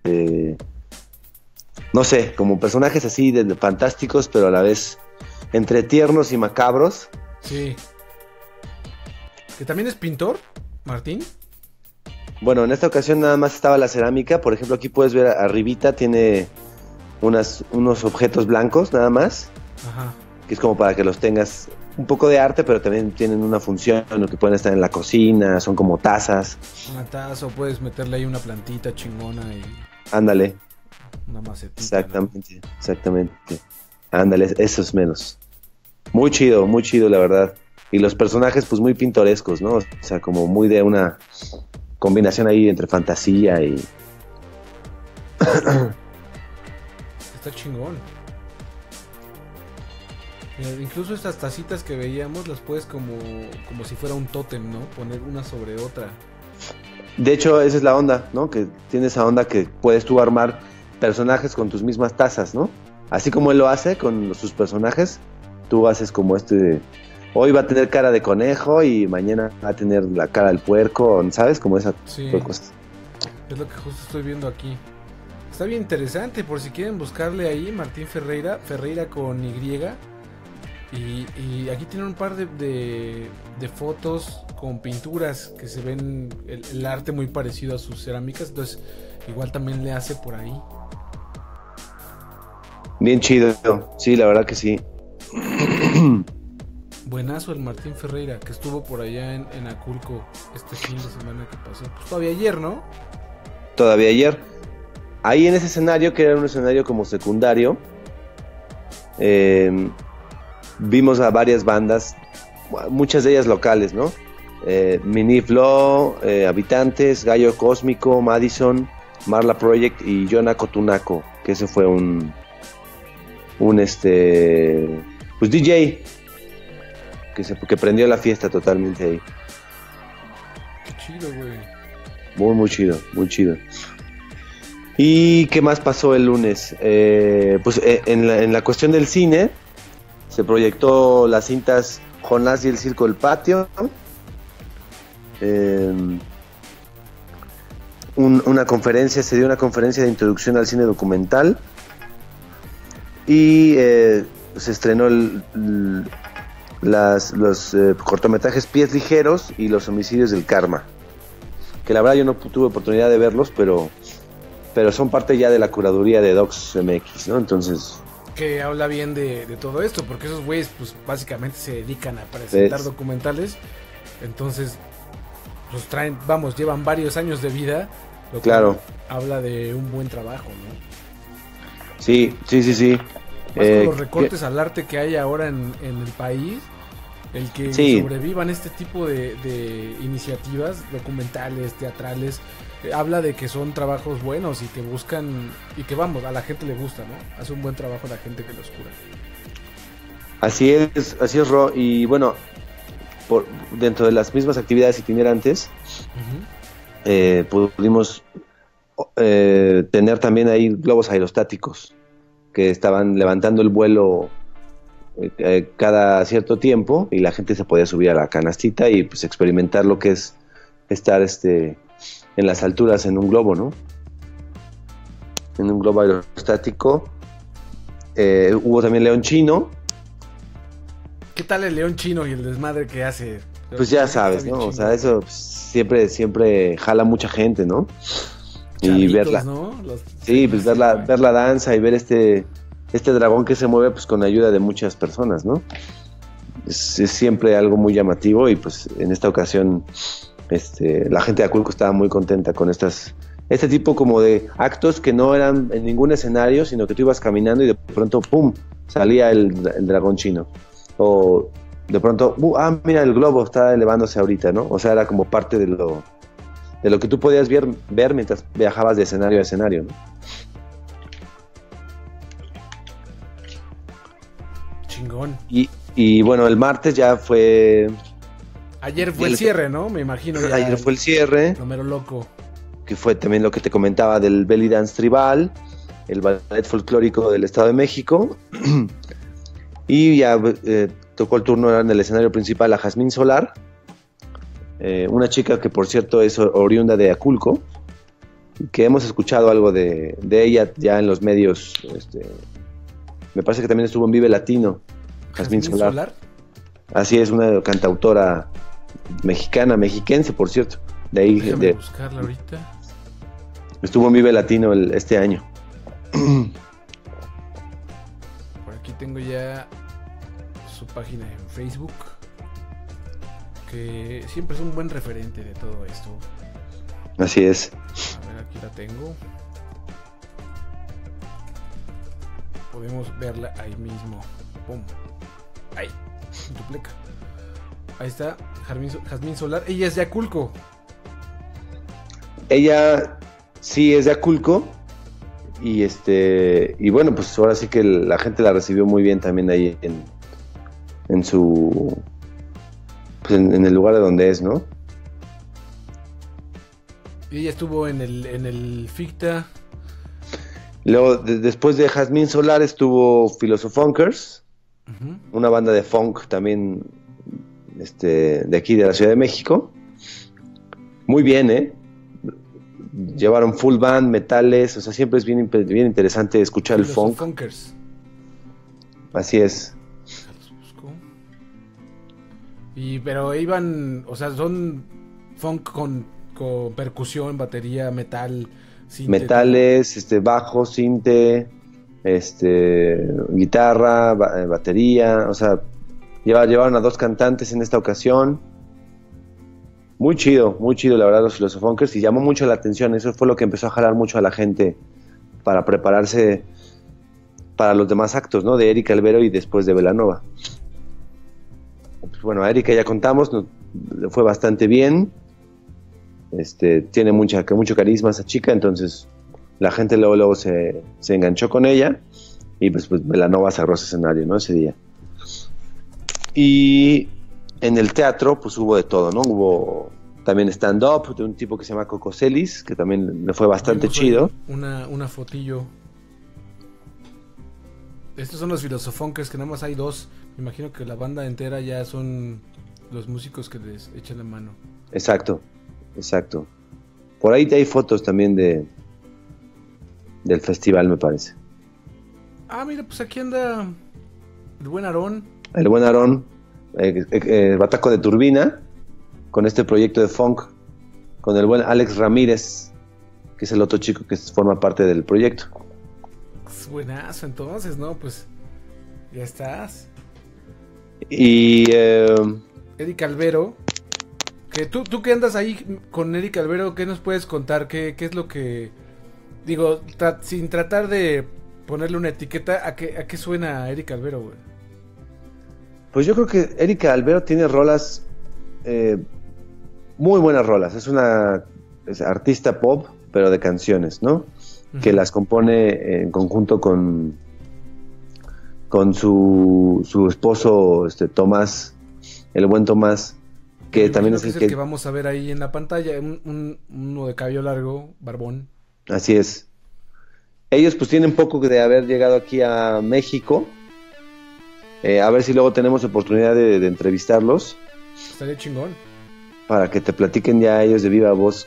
no sé, como personajes así de fantásticos, pero a la vez entre tiernos y macabros. Sí. ¿Que también es pintor, Martín? Bueno, en esta ocasión nada más estaba la cerámica. Por ejemplo, aquí puedes ver arribita, tiene unos objetos blancos nada más. Ajá. Que es como para que los tengas un poco de arte, pero también tienen una función, lo que pueden estar en la cocina, son como tazas. Una taza, o puedes meterle ahí una plantita chingona y... Ándale. Una macetita. Exactamente, ¿no? Exactamente. Ándale, eso es menos. Muy chido, la verdad. Y los personajes, pues muy pintorescos, ¿no? O sea, como muy de una combinación ahí entre fantasía y... Está chingón. Incluso estas tacitas que veíamos las puedes como si fuera un tótem, ¿no? Poner una sobre otra. De hecho, esa es la onda, ¿no? Que tiene esa onda que puedes tú armar personajes con tus mismas tazas, ¿no? Así como él lo hace con sus personajes, tú haces como hoy va a tener cara de conejo y mañana va a tener la cara del puerco, ¿sabes? Como esa cosa. Es lo que justo estoy viendo aquí. Está bien interesante, por si quieren buscarle ahí, Martín Ferreira con Y. Y aquí tiene un par de fotos con pinturas que se ven el arte muy parecido a sus cerámicas, entonces igual también le hace por ahí. Bien chido, sí, la verdad que sí. Buenazo el Martín Ferreira, que estuvo por allá en Aculco este fin de semana que pasó. Pues todavía ayer, ¿no? Todavía ayer. Ahí en ese escenario, que era un escenario como secundario, vimos a varias bandas, muchas de ellas locales, ¿no? Mini Flow, Habitantes, Gallo Cósmico, Madison, Marla Project y Yonako Tunako, que ese fue un pues DJ que prendió la fiesta totalmente ahí. Qué chido, güey. Muy chido, muy chido. ¿Y qué más pasó el lunes? Pues en la cuestión del cine se proyectó las cintas Jonás y el Circo del Patio, se dio una conferencia de introducción al cine documental y se estrenó los cortometrajes Pies Ligeros y Los Homicidios del Karma, que la verdad yo no tuve oportunidad de verlos, pero son parte ya de la curaduría de Docs MX, ¿no? Entonces, que habla bien de todo esto, porque esos güeyes pues básicamente se dedican a presentar documentales, entonces pues llevan varios años de vida, lo claro, habla de un buen trabajo, ¿no? Sí. Más con los recortes al arte que hay ahora en el país, el que sobrevivan este tipo de iniciativas documentales, teatrales, habla de que son trabajos buenos y que buscan, y que vamos, a la gente le gusta, ¿no? Hace un buen trabajo la gente que los cura. Así es, Ro, y bueno, dentro de las mismas actividades itinerantes, pudimos tener también ahí globos aerostáticos que estaban levantando el vuelo cada cierto tiempo y la gente se podía subir a la canastita y pues experimentar lo que es estar en las alturas en un globo, ¿no? En un globo aerostático. Hubo también león chino. ¿Qué tal el león chino y el desmadre que hace? Pues ya sabes, ¿no? O sea, eso siempre jala mucha gente, ¿no? Chavitos, y verla, ¿no? Sí, pues ver la danza y ver este dragón que se mueve pues con ayuda de muchas personas, ¿no? Es siempre algo muy llamativo y pues en esta ocasión la gente de Aculco estaba muy contenta con este tipo como de actos que no eran en ningún escenario, sino que tú ibas caminando y de pronto ¡pum! Salía el dragón chino. O de pronto, mira, el globo está elevándose ahorita, ¿no? O sea, era como parte de lo que tú podías ver mientras viajabas de escenario a escenario, ¿no? Chingón. Y bueno, el martes ya fue... Ayer fue el cierre, ¿no? Me imagino. Ya ayer fue el cierre. Lo mero loco. Que fue también lo que te comentaba del Belly Dance Tribal, el ballet folclórico del Estado de México. Y ya tocó el turno en el escenario principal a Jazmín Solar, una chica que por cierto es oriunda de Aculco, que hemos escuchado algo de ella ya en los medios. Me parece que también estuvo en Vive Latino. Jazmín Solar. Así es, una cantautora mexiquense, por cierto. De ahí. Déjame buscarla ahorita. Estuvo en Vive Latino este año. Por aquí tengo ya su página en Facebook, que siempre es un buen referente de todo esto. Así es. A ver, aquí la tengo. Podemos verla ahí mismo. Pum. Ahí. Duplica. Ahí está. Jazmín Solar. Ella es de Aculco. Ella sí es de Aculco. Y bueno, pues ahora sí que la gente la recibió muy bien también ahí en su... Pues en el lugar de donde es, ¿no? Y ella estuvo en el FICTA. Luego, después de Jazmín Solar estuvo Philosofunkers, una banda de funk también de aquí de la Ciudad de México. Muy bien, ¿eh? Llevaron full band, metales, o sea, siempre es bien interesante escuchar el funk. Funkers. Así es. Los busco. Pero iban, o sea, son funk con percusión, batería, metal, cinte, metales, bajo, cinte, guitarra, batería, o sea, llevaron a 2 cantantes en esta ocasión. Muy chido, la verdad, los Philosofunkers, y llamó mucho la atención. Eso fue lo que empezó a jalar mucho a la gente para prepararse para los demás actos, ¿no? De Erika Albero y después de Belanova. Pues bueno, a Erika ya contamos, le fue bastante bien. Tiene mucho carisma esa chica, entonces la gente luego se enganchó con ella y pues Belanova cerró ese escenario, ¿no? Ese día. Y en el teatro pues hubo de todo, ¿no? Hubo también stand-up de un tipo que se llama Coco Celis, que también le fue bastante chido. Una fotillo. Estos son los filosofonkers, que nada más hay 2. Me imagino que la banda entera ya son los músicos que les echan la mano. Exacto. Por ahí hay fotos también del festival, me parece. Ah, mira, pues aquí anda el buen Aarón. El buen Aarón, Bataco de Turbina, con este proyecto de funk, con el buen Alex Ramírez, que es el otro chico que forma parte del proyecto. Es buenazo, entonces, ¿no? Pues ya estás. Y Eric Albero, que tú que andas ahí con Eric Albero, ¿qué nos puedes contar? ¿Qué es lo que... Digo, sin tratar de ponerle una etiqueta, ¿a qué suena Eric Albero, güey? Pues yo creo que Erika Albero tiene rolas, muy buenas rolas. Es artista pop, pero de canciones, ¿no? Uh-huh. Que las compone en conjunto con su esposo, Tomás, el buen Tomás, que también es el que vamos a ver ahí en la pantalla, uno de cabello largo, barbón. Así es. Ellos pues tienen poco de haber llegado aquí a México. A ver si luego tenemos oportunidad de entrevistarlos. Estaría chingón. Para que te platiquen ya ellos de viva voz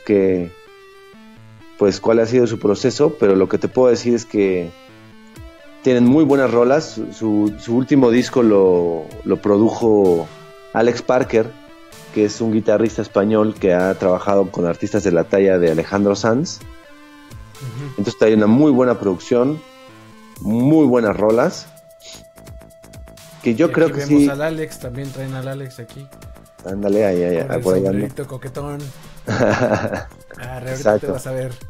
cuál ha sido su proceso, pero lo que te puedo decir es que tienen muy buenas rolas. Su último disco lo produjo Alex Parker, que es un guitarrista español que ha trabajado con artistas de la talla de Alejandro Sanz. Uh-huh. Entonces hay una muy buena producción, muy buenas rolas. Que yo creo que sí. Vemos al Alex, también traen al Alex aquí. Ándale, ahí, por ahí anda. Coquetón. Ahorita te vas a ver.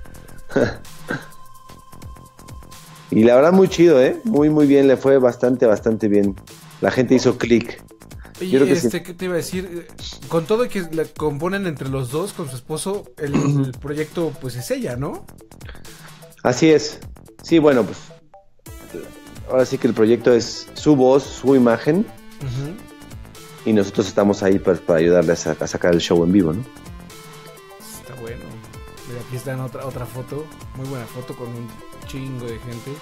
Y la verdad muy chido, muy muy bien, le fue bastante bien. La gente hizo clic. Oye, ¿qué te iba a decir? Con todo que la componen entre los dos con su esposo, el proyecto pues es ella, ¿no? Así es. Sí, bueno, pues ahora sí que el proyecto es su voz, su imagen. Uh-huh. Y nosotros estamos ahí para ayudarle a sacar el show en vivo, ¿no? Está bueno. Mira, aquí está en otra foto. Muy buena foto con un chingo de gente.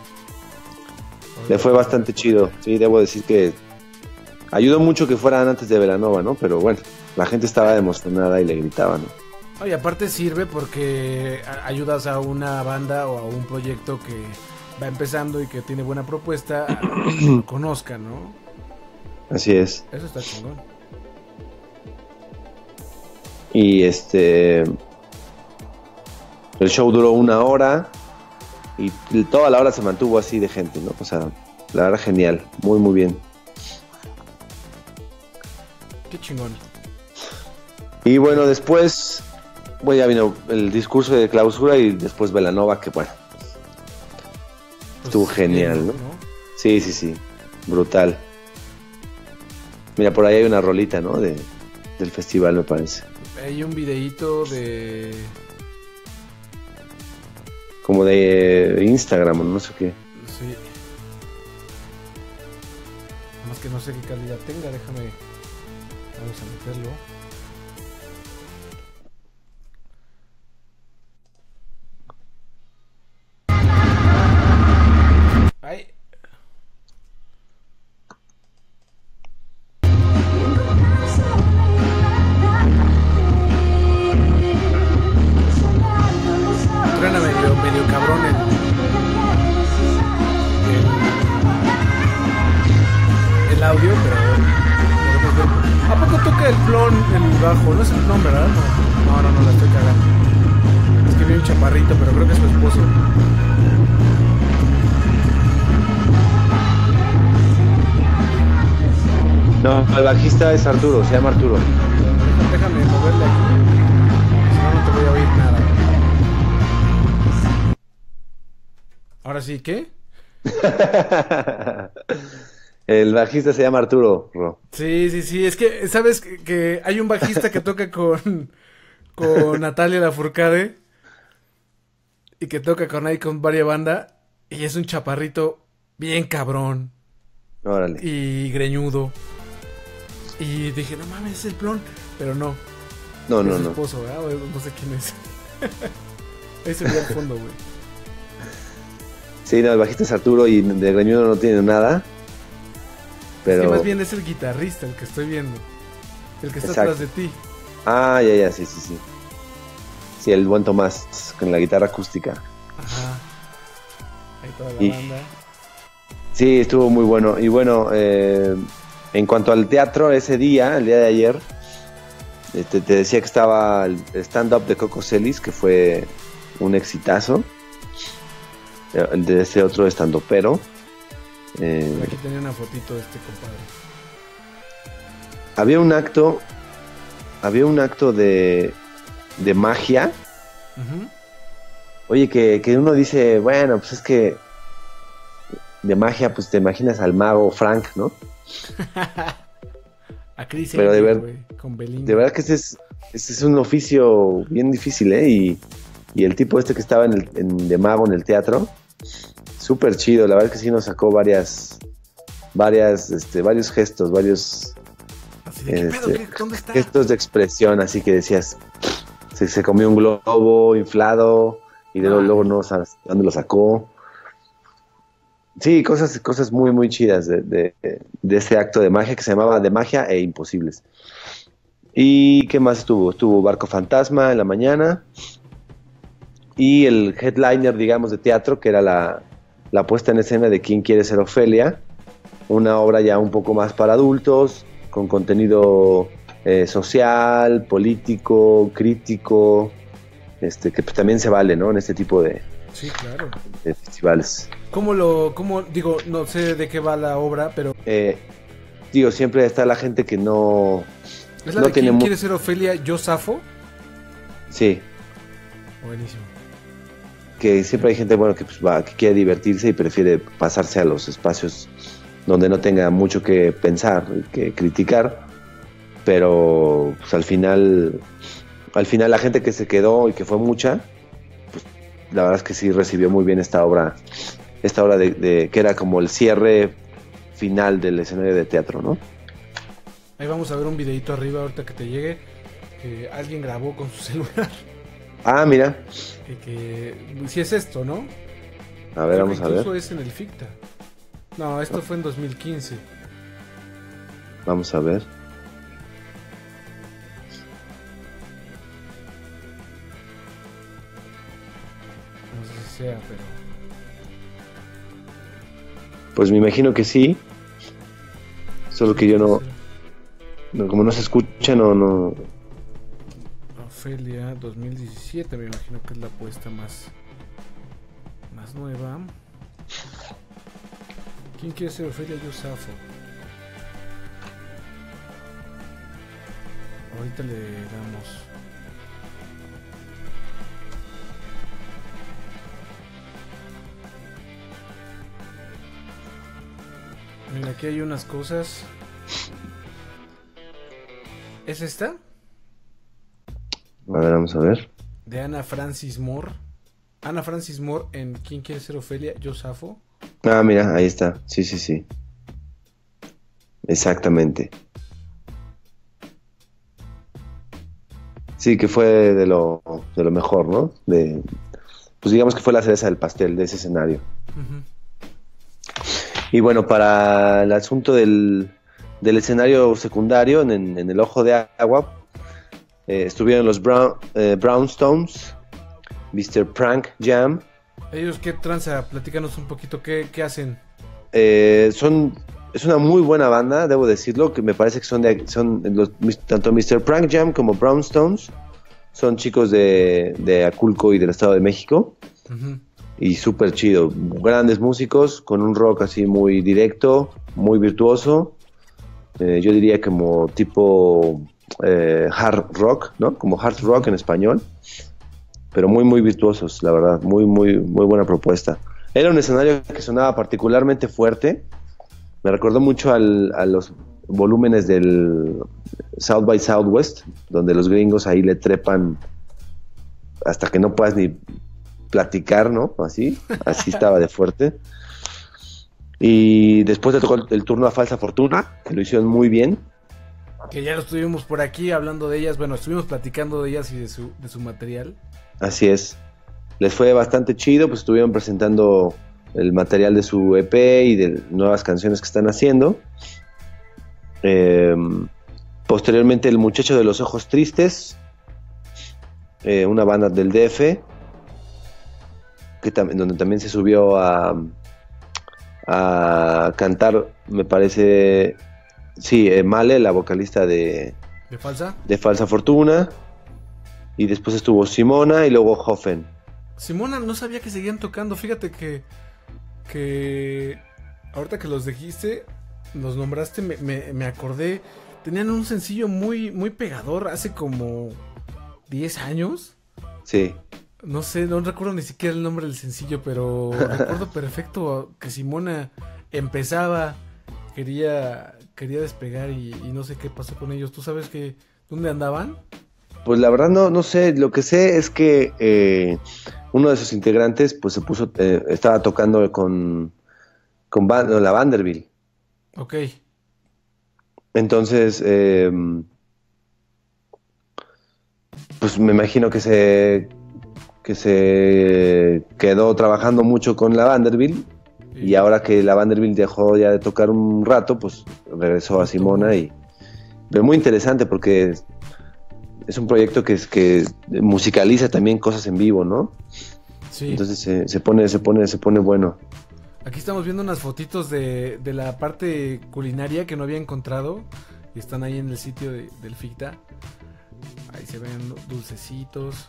Le fue bastante chido. Sí, debo decir que ayudó mucho que fueran antes de Belanova, ¿no? Pero bueno, la gente estaba emocionada y le gritaba, ¿no? Oye, aparte sirve porque ayudas a una banda o a un proyecto que va empezando y que tiene buena propuesta, a que lo conozcan, ¿no? Así es. Eso está chingón. Y el show duró 1 hora y toda la hora se mantuvo así de gente, ¿no? O sea, la verdad genial, muy muy bien. Qué chingón. Y bueno, después ya vino el discurso de clausura y después Belanova, que bueno, pues estuvo genial, ¿no? Sí, brutal. Mira, por ahí hay una rolita, ¿no? Del festival, me parece. Hay un videíto de... como de Instagram o no sé qué. Sí. Más que no sé qué calidad tenga, déjame... Vamos a meterlo. Ay. Truena medio cabrón el audio, pero ¿a poco toca el clon el bajo? No es el clon, ¿verdad? No, la estoy cagando. Es que vi un chaparrito, pero creo que es su esposo. No, el bajista es Arturo, se llama Arturo. Déjame moverle aquí, si no, no te voy a oír nada. Ahora sí, ¿qué? El bajista se llama Arturo, bro. Sí, sí, sí. Es que, ¿sabes que hay un bajista que toca con Natalia Lafourcade? Y que toca con varias bandas. Y es un chaparrito bien cabrón. Órale. Y greñudo. Y dije, no mames, es el Plon. Pero no. No, es no, su no. esposo, ¿verdad? No sé quién es. Ese ve al fondo, güey. Sí, no, el bajista es Arturo y de greñudo no tiene nada. Pero... Es que más bien es el guitarrista el que estoy viendo. El que está Exacto. atrás de ti. Ah, ya, sí, sí, sí. Sí, el buen Tomás con la guitarra acústica. Ajá. Ahí toda la Y- banda. Sí, estuvo muy bueno. Y bueno, en cuanto al teatro, ese día, el día de ayer, te decía que estaba el stand-up de Coco Celis, que fue un exitazo. El de este otro stand-upero. Aquí tenía una fotito de este compadre. Había un acto de magia. Ujú. Oye, que uno dice, bueno, pues es que de magia, pues te imaginas al mago Frank, ¿no? A Chris Pero de Angel, ver- güey, con Belinda. De verdad que ese es un oficio bien difícil, ¿eh? Y el tipo este que estaba de mago en el teatro, súper chido. La verdad es que sí nos sacó varios gestos, varios Así de, ¿qué pedo? ¿Dónde está? gestos de expresión, así que decías, se comió un globo inflado y luego no sabes dónde lo sacó. Sí, cosas muy, muy chidas de ese acto de magia que se llamaba De Magia e Imposibles. ¿Y qué más estuvo? Estuvo Barco Fantasma en la mañana y el headliner, digamos, de teatro, que era la puesta en escena de ¿Quién quiere ser Ofelia? Una obra ya un poco más para adultos, con contenido social, político, crítico, que pues también se vale, ¿no? En este tipo de Sí, claro. festivales. Digo, no sé de qué va la obra, pero Digo, siempre está la gente que no... ¿es la no de tiene quién mu- quiere ser Ofelia? ¿Yo Safo? Sí, Buenísimo. que siempre hay gente, bueno, que que quiere divertirse y prefiere pasarse a los espacios donde no tenga mucho que pensar, que criticar, pero pues al final la gente que se quedó y que fue mucha, pues la verdad es que sí recibió muy bien esta obra de que era como el cierre final del escenario de teatro, ¿no? Ahí vamos a ver un videito arriba ahorita que te llegue. Que alguien grabó con su celular. Ah, mira, Si es esto, ¿no? a ver, Creo vamos que a ver, incluso es en el FICTA. No, esto fue en 2015. vamos a ver. No sé si sea, pero... Pues me imagino que sí, solo que yo como no se escucha, no. Ofelia 2017, me imagino que es la apuesta más nueva. ¿Quién quiere ser Ofelia? Yo Safo. Ahorita le damos. Mira, aquí hay unas cosas. ¿Es esta? A ver, vamos a ver. De Ana Francis Moore. Ana Francis Moore en ¿Quién quiere ser Ofelia? Yo Safo. Ah, mira, ahí está. Sí, sí, sí. Exactamente. Sí, que fue de lo mejor, ¿no? Pues digamos que fue la cereza del pastel de ese escenario. Ujú. Y bueno, para el asunto del escenario secundario, en el Ojo de Agua, estuvieron los Brownstones, Mr. Prank Jam. Ellos, ¿qué tranza? Platícanos un poquito, ¿qué hacen? Es una muy buena banda, debo decirlo, que me parece que tanto Mr. Prank Jam como Brownstones son chicos de Aculco y del Estado de México. Ujú. Y súper chido, grandes músicos con un rock así muy directo, muy virtuoso. Yo diría como tipo hard rock, ¿no? Como hard rock en español, pero muy muy virtuosos, la verdad, muy muy muy buena propuesta. Era un escenario que sonaba particularmente fuerte Me recordó mucho a los volúmenes del South by Southwest, donde los gringos ahí le trepan hasta que no puedas ni platicar, ¿no? Así estaba de fuerte. Y después le tocó el turno a Falsa Fortuna, que lo hicieron muy bien. Que ya lo estuvimos por aquí hablando de ellas, bueno, estuvimos platicando de ellas y de su material. Así es. Les fue bastante chido, pues estuvieron presentando el material de su EP y de nuevas canciones que están haciendo. Posteriormente El Muchacho de los Ojos Tristes, una banda del DF, donde también se subió a cantar, me parece, sí, Male, la vocalista de Falsa Fortuna, y después estuvo Simona y luego Hoffen. Simona, no sabía que seguían tocando. Fíjate que ahorita que los dijiste, los nombraste, me acordé. Tenían un sencillo muy, muy pegador hace como 10 años. Sí. No sé, no recuerdo ni siquiera el nombre del sencillo, pero recuerdo perfecto que Simona empezaba, quería despegar y no sé qué pasó con ellos. ¿Tú sabes dónde andaban? Pues la verdad no sé. Lo que sé es que uno de sus integrantes pues se puso, estaba tocando con la Vanderbilt. Ok. Entonces, pues me imagino que se quedó trabajando mucho con la Vanderbilt, y ahora que la Vanderbilt dejó ya de tocar un rato, pues regresó a Simona. Pero muy interesante porque es un proyecto que musicaliza también cosas en vivo, ¿no? Sí. Entonces se pone bueno. Aquí estamos viendo unas fotitos de la parte culinaria que no había encontrado y están ahí en el sitio del FICTA. Ahí se ven dulcecitos.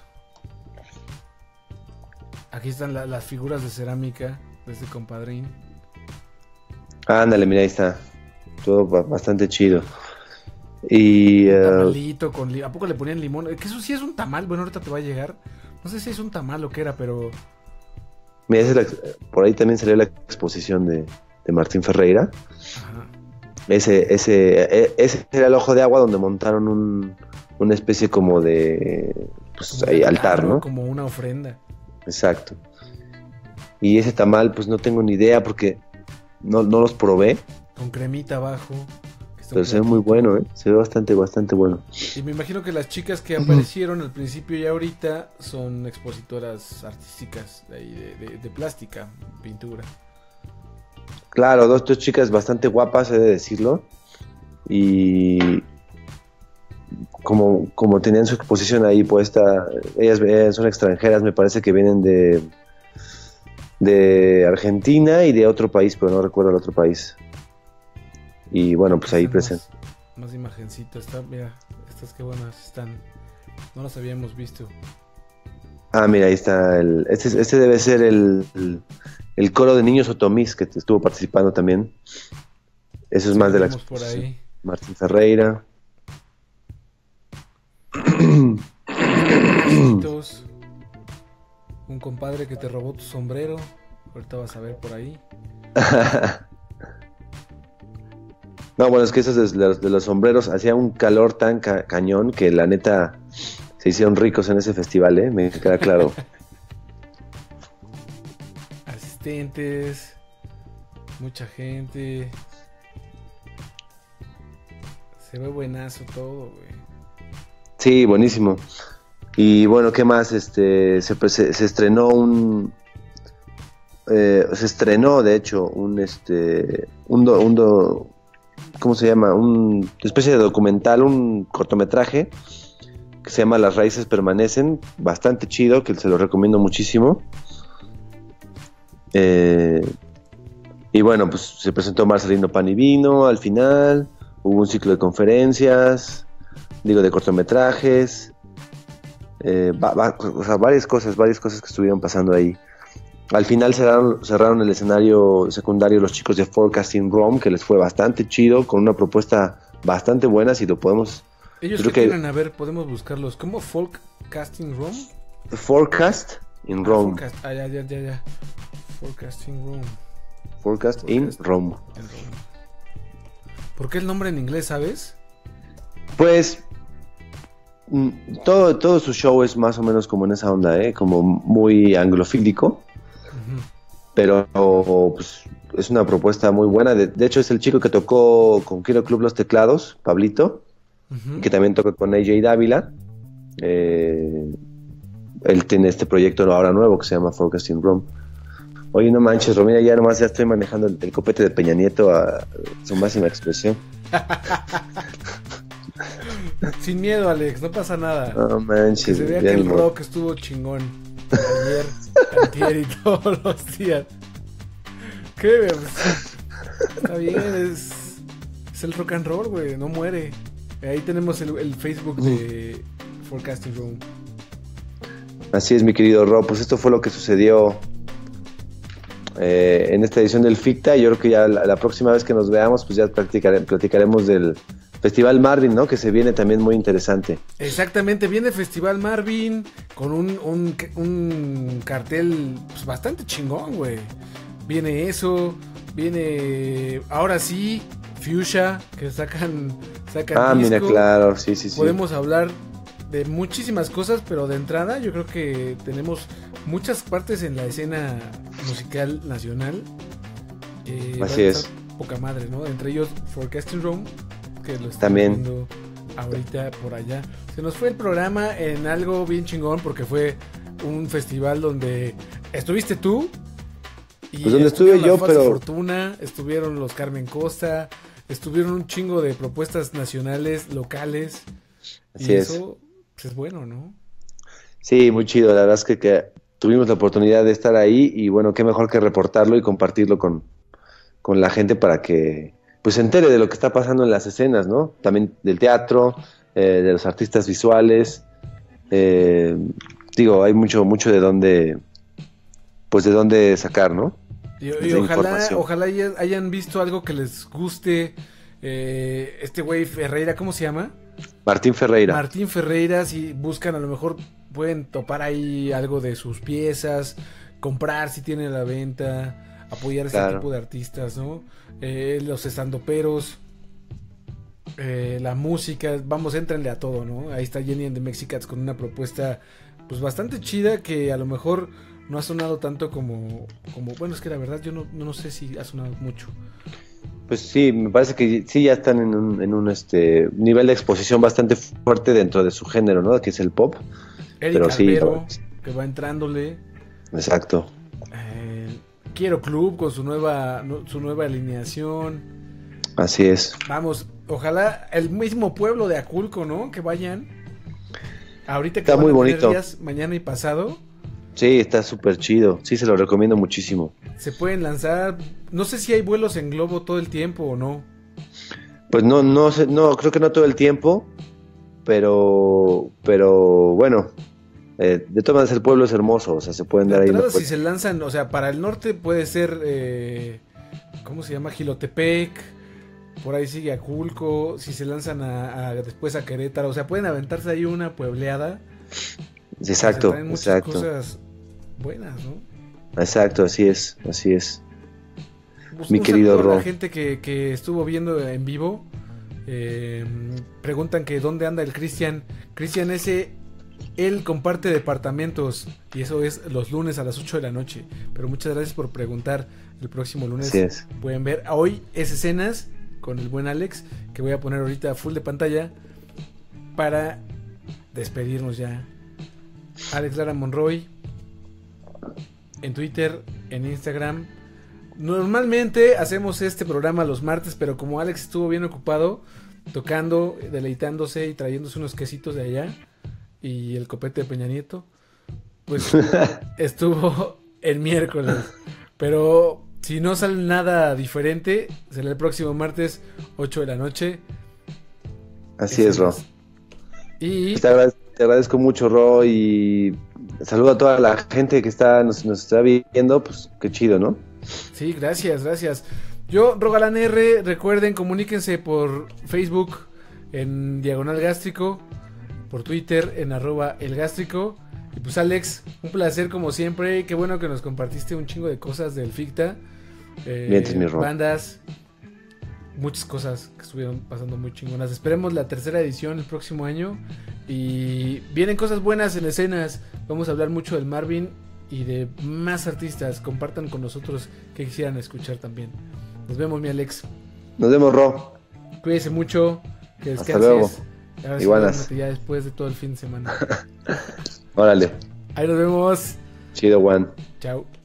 Aquí están las figuras de cerámica de este compadrín. Ándale, mira, ahí está. Todo bastante chido. Y un tamalito ¿a poco le ponían limón? Que eso sí es un tamal. Bueno, ahorita te va a llegar. No sé si es un tamal o qué era, pero... Mira, por ahí también salió la exposición de Martín Ferreira. Ajá. Ese era el Ojo de Agua, donde montaron una especie como de... Pues como ahí, altar, ¿no? Como una ofrenda. Exacto. Y ese tamal, pues no tengo ni idea porque no los probé. Con cremita abajo. Pero se ve muy bueno, ¿eh? Se ve bastante bueno. Y me imagino que las chicas que aparecieron al principio y ahorita son expositoras artísticas de plástica, pintura. Claro, dos chicas bastante guapas, he de decirlo. Y como tenían su exposición ahí puesta, ellas son extranjeras, me parece que vienen de Argentina y de otro país, pero no recuerdo el otro país. Y bueno, pues ahí presente. Más imagencitas, mira, estas qué buenas están. No las habíamos visto. Ah, mira, ahí está. Este debe ser el coro de niños otomís que estuvo participando también. Eso es más de la por ahí. Martín Ferreira. Un compadre que te robó tu sombrero. Ahorita vas a ver por ahí. No, bueno, es que esos de los sombreros hacía un calor tan cañón que la neta se hicieron ricos en ese festival, ¿eh? Me queda claro. Asistentes, mucha gente. Se ve buenazo todo, güey. Sí, buenísimo. Y bueno, ¿qué más? Se estrenó se estrenó, de hecho, ¿cómo se llama? Una especie de documental, un cortometraje que se llama Las Raíces Permanecen, bastante chido, que se lo recomiendo muchísimo. Y bueno, pues se presentó Marcelino Pan y Vino al final, hubo un ciclo de conferencias, de cortometrajes, o sea, varias cosas que estuvieron pasando ahí. Al final cerraron el escenario secundario los chicos de Forecasting Rome, que les fue bastante chido, con una propuesta bastante buena, si lo podemos... Ellos que tienen, a ver, podemos buscarlos. ¿Cómo? ¿Forecasting Rome? Forecast in Rome. Ya. Forecasting Rome. Forecast in Rome. ¿Por qué el nombre en inglés, sabes? Pues todo su show es más o menos como en esa onda, como muy anglofílico, Ujú. pero pues, es una propuesta muy buena. De hecho, es el chico que tocó con Kino Club los teclados, Pablito, Ujú. que también toca con AJ Dávila. Él tiene este proyecto ahora nuevo que se llama Forecasting Room. Oye, no manches, Romina, ya estoy manejando el copete de Peña Nieto a su máxima expresión. Sin miedo, Alex, no pasa nada. No Que manches. se vea ya que el ni modo. rock estuvo chingón. Ayer, antier y todos los días. ¿Qué? Pues, está bien, es el rock and roll, güey, no muere. Ahí tenemos el Facebook de Forecasting Room. Así es, mi querido Rob. Pues esto fue lo que sucedió en esta edición del FICTA. Yo creo que ya la próxima vez que nos veamos, pues ya platicaremos del Festival Marvin, ¿no? Que se viene también muy interesante. Exactamente, viene Festival Marvin con un cartel pues, bastante chingón, güey. Viene eso, viene ahora sí Fuchsia, que sacan Ah, disco. mira, claro, sí. Podemos hablar de muchísimas cosas, pero de entrada yo creo que tenemos muchas partes en la escena musical nacional. Así va a es. estar poca madre, ¿no? Entre ellos Forecasting Room, que lo estamos También. viendo ahorita por allá. Se nos fue el programa en algo bien chingón porque fue un festival donde estuviste tú. Y Pues donde estuve estuvieron yo, las Falsa pero- Fortuna, estuvieron los Carmen Costa, estuvieron un chingo de propuestas nacionales, locales. Así Y es. eso pues, es bueno, ¿no? Sí, muy chido. La verdad es que tuvimos la oportunidad de estar ahí y bueno, qué mejor que reportarlo y compartirlo con la gente para que pues se entere de lo que está pasando en las escenas, ¿no? También del teatro, de los artistas visuales. Digo, hay mucho de dónde, pues de dónde sacar, ¿no? Y De información. ojalá hayan visto algo que les guste. Este güey Ferreira, ¿cómo se llama? Martín Ferreira. Martín Ferreira, si buscan a lo mejor pueden topar ahí algo de sus piezas, comprar si tienen a la venta, apoyar a ese Claro. tipo de artistas, ¿no? Los estandoperos, la música, vamos, éntrenle a todo, ¿no? Ahí está Jenny and the Mexicats con una propuesta pues bastante chida que a lo mejor no ha sonado tanto como bueno, es que la verdad yo no sé si ha sonado mucho. Pues sí, me parece que sí ya están en un nivel de exposición bastante fuerte dentro de su género, ¿no? Que es el pop. Eric Pero sí, Albero, no. que va entrándole. Exacto. Quiero Club con su nueva alineación. Así es. Vamos, ojalá el mismo pueblo de Aculco, ¿no? Que vayan. Ahorita que Está van muy a tener bonito. días, mañana y pasado, Sí, está súper chido. Sí, se lo recomiendo muchísimo. se pueden lanzar. No sé si hay vuelos en globo todo el tiempo o no. Pues no sé, no, creo que no todo el tiempo, pero bueno, de todas maneras el pueblo es hermoso, o sea, se pueden De dar ahí entrada, una si se lanzan, o sea, para el norte puede ser, ¿cómo se llama? Gilotepec. Por ahí sigue Aculco. Si se lanzan después a Querétaro, o sea, pueden aventarse ahí una puebleada. Exacto, Se traen muchas exacto, cosas buenas, ¿no? exacto, así es. Mi Un querido saludo a Ro. la gente que estuvo viendo en vivo. Preguntan que dónde anda el Cristian. Cristian él comparte departamentos y eso es los lunes a las 8 de la noche. Pero muchas gracias por preguntar. El próximo lunes Así es. pueden ver. Hoy es escenas con el buen Alex, que voy a poner ahorita full de pantalla para despedirnos ya. Alex Lara Monroy en Twitter, en Instagram. Normalmente hacemos este programa los martes, pero como Alex estuvo bien ocupado tocando, deleitándose y trayéndose unos quesitos de allá y el copete de Peña Nieto, pues estuvo el miércoles. Pero si no sale nada diferente, será el próximo martes 8 de la noche. Así es, Ro. Y Pues te agradezco mucho, Ro, y saludo a toda la gente que nos está viendo, pues qué chido, ¿no? sí, gracias. Yo, Rogalán R, recuerden, comuníquense por Facebook en Diagonal Gástrico, por Twitter en @elgástrico. Y pues Alex, un placer como siempre, qué bueno que nos compartiste un chingo de cosas del FICTA, Mientes, mi Ro. bandas, muchas cosas que estuvieron pasando muy chingonas. Esperemos la tercera edición el próximo año. Y vienen cosas buenas en escenas. Vamos a hablar mucho del Marvin y de más artistas. Compartan con nosotros que quisieran escuchar también. Nos vemos, mi Alex. Nos vemos, Ro. Cuídese mucho. Que descanses. Hasta luego. Iguanas. Ya después de todo el fin de semana. Órale. Ahí nos vemos. Chido, Juan. Chao.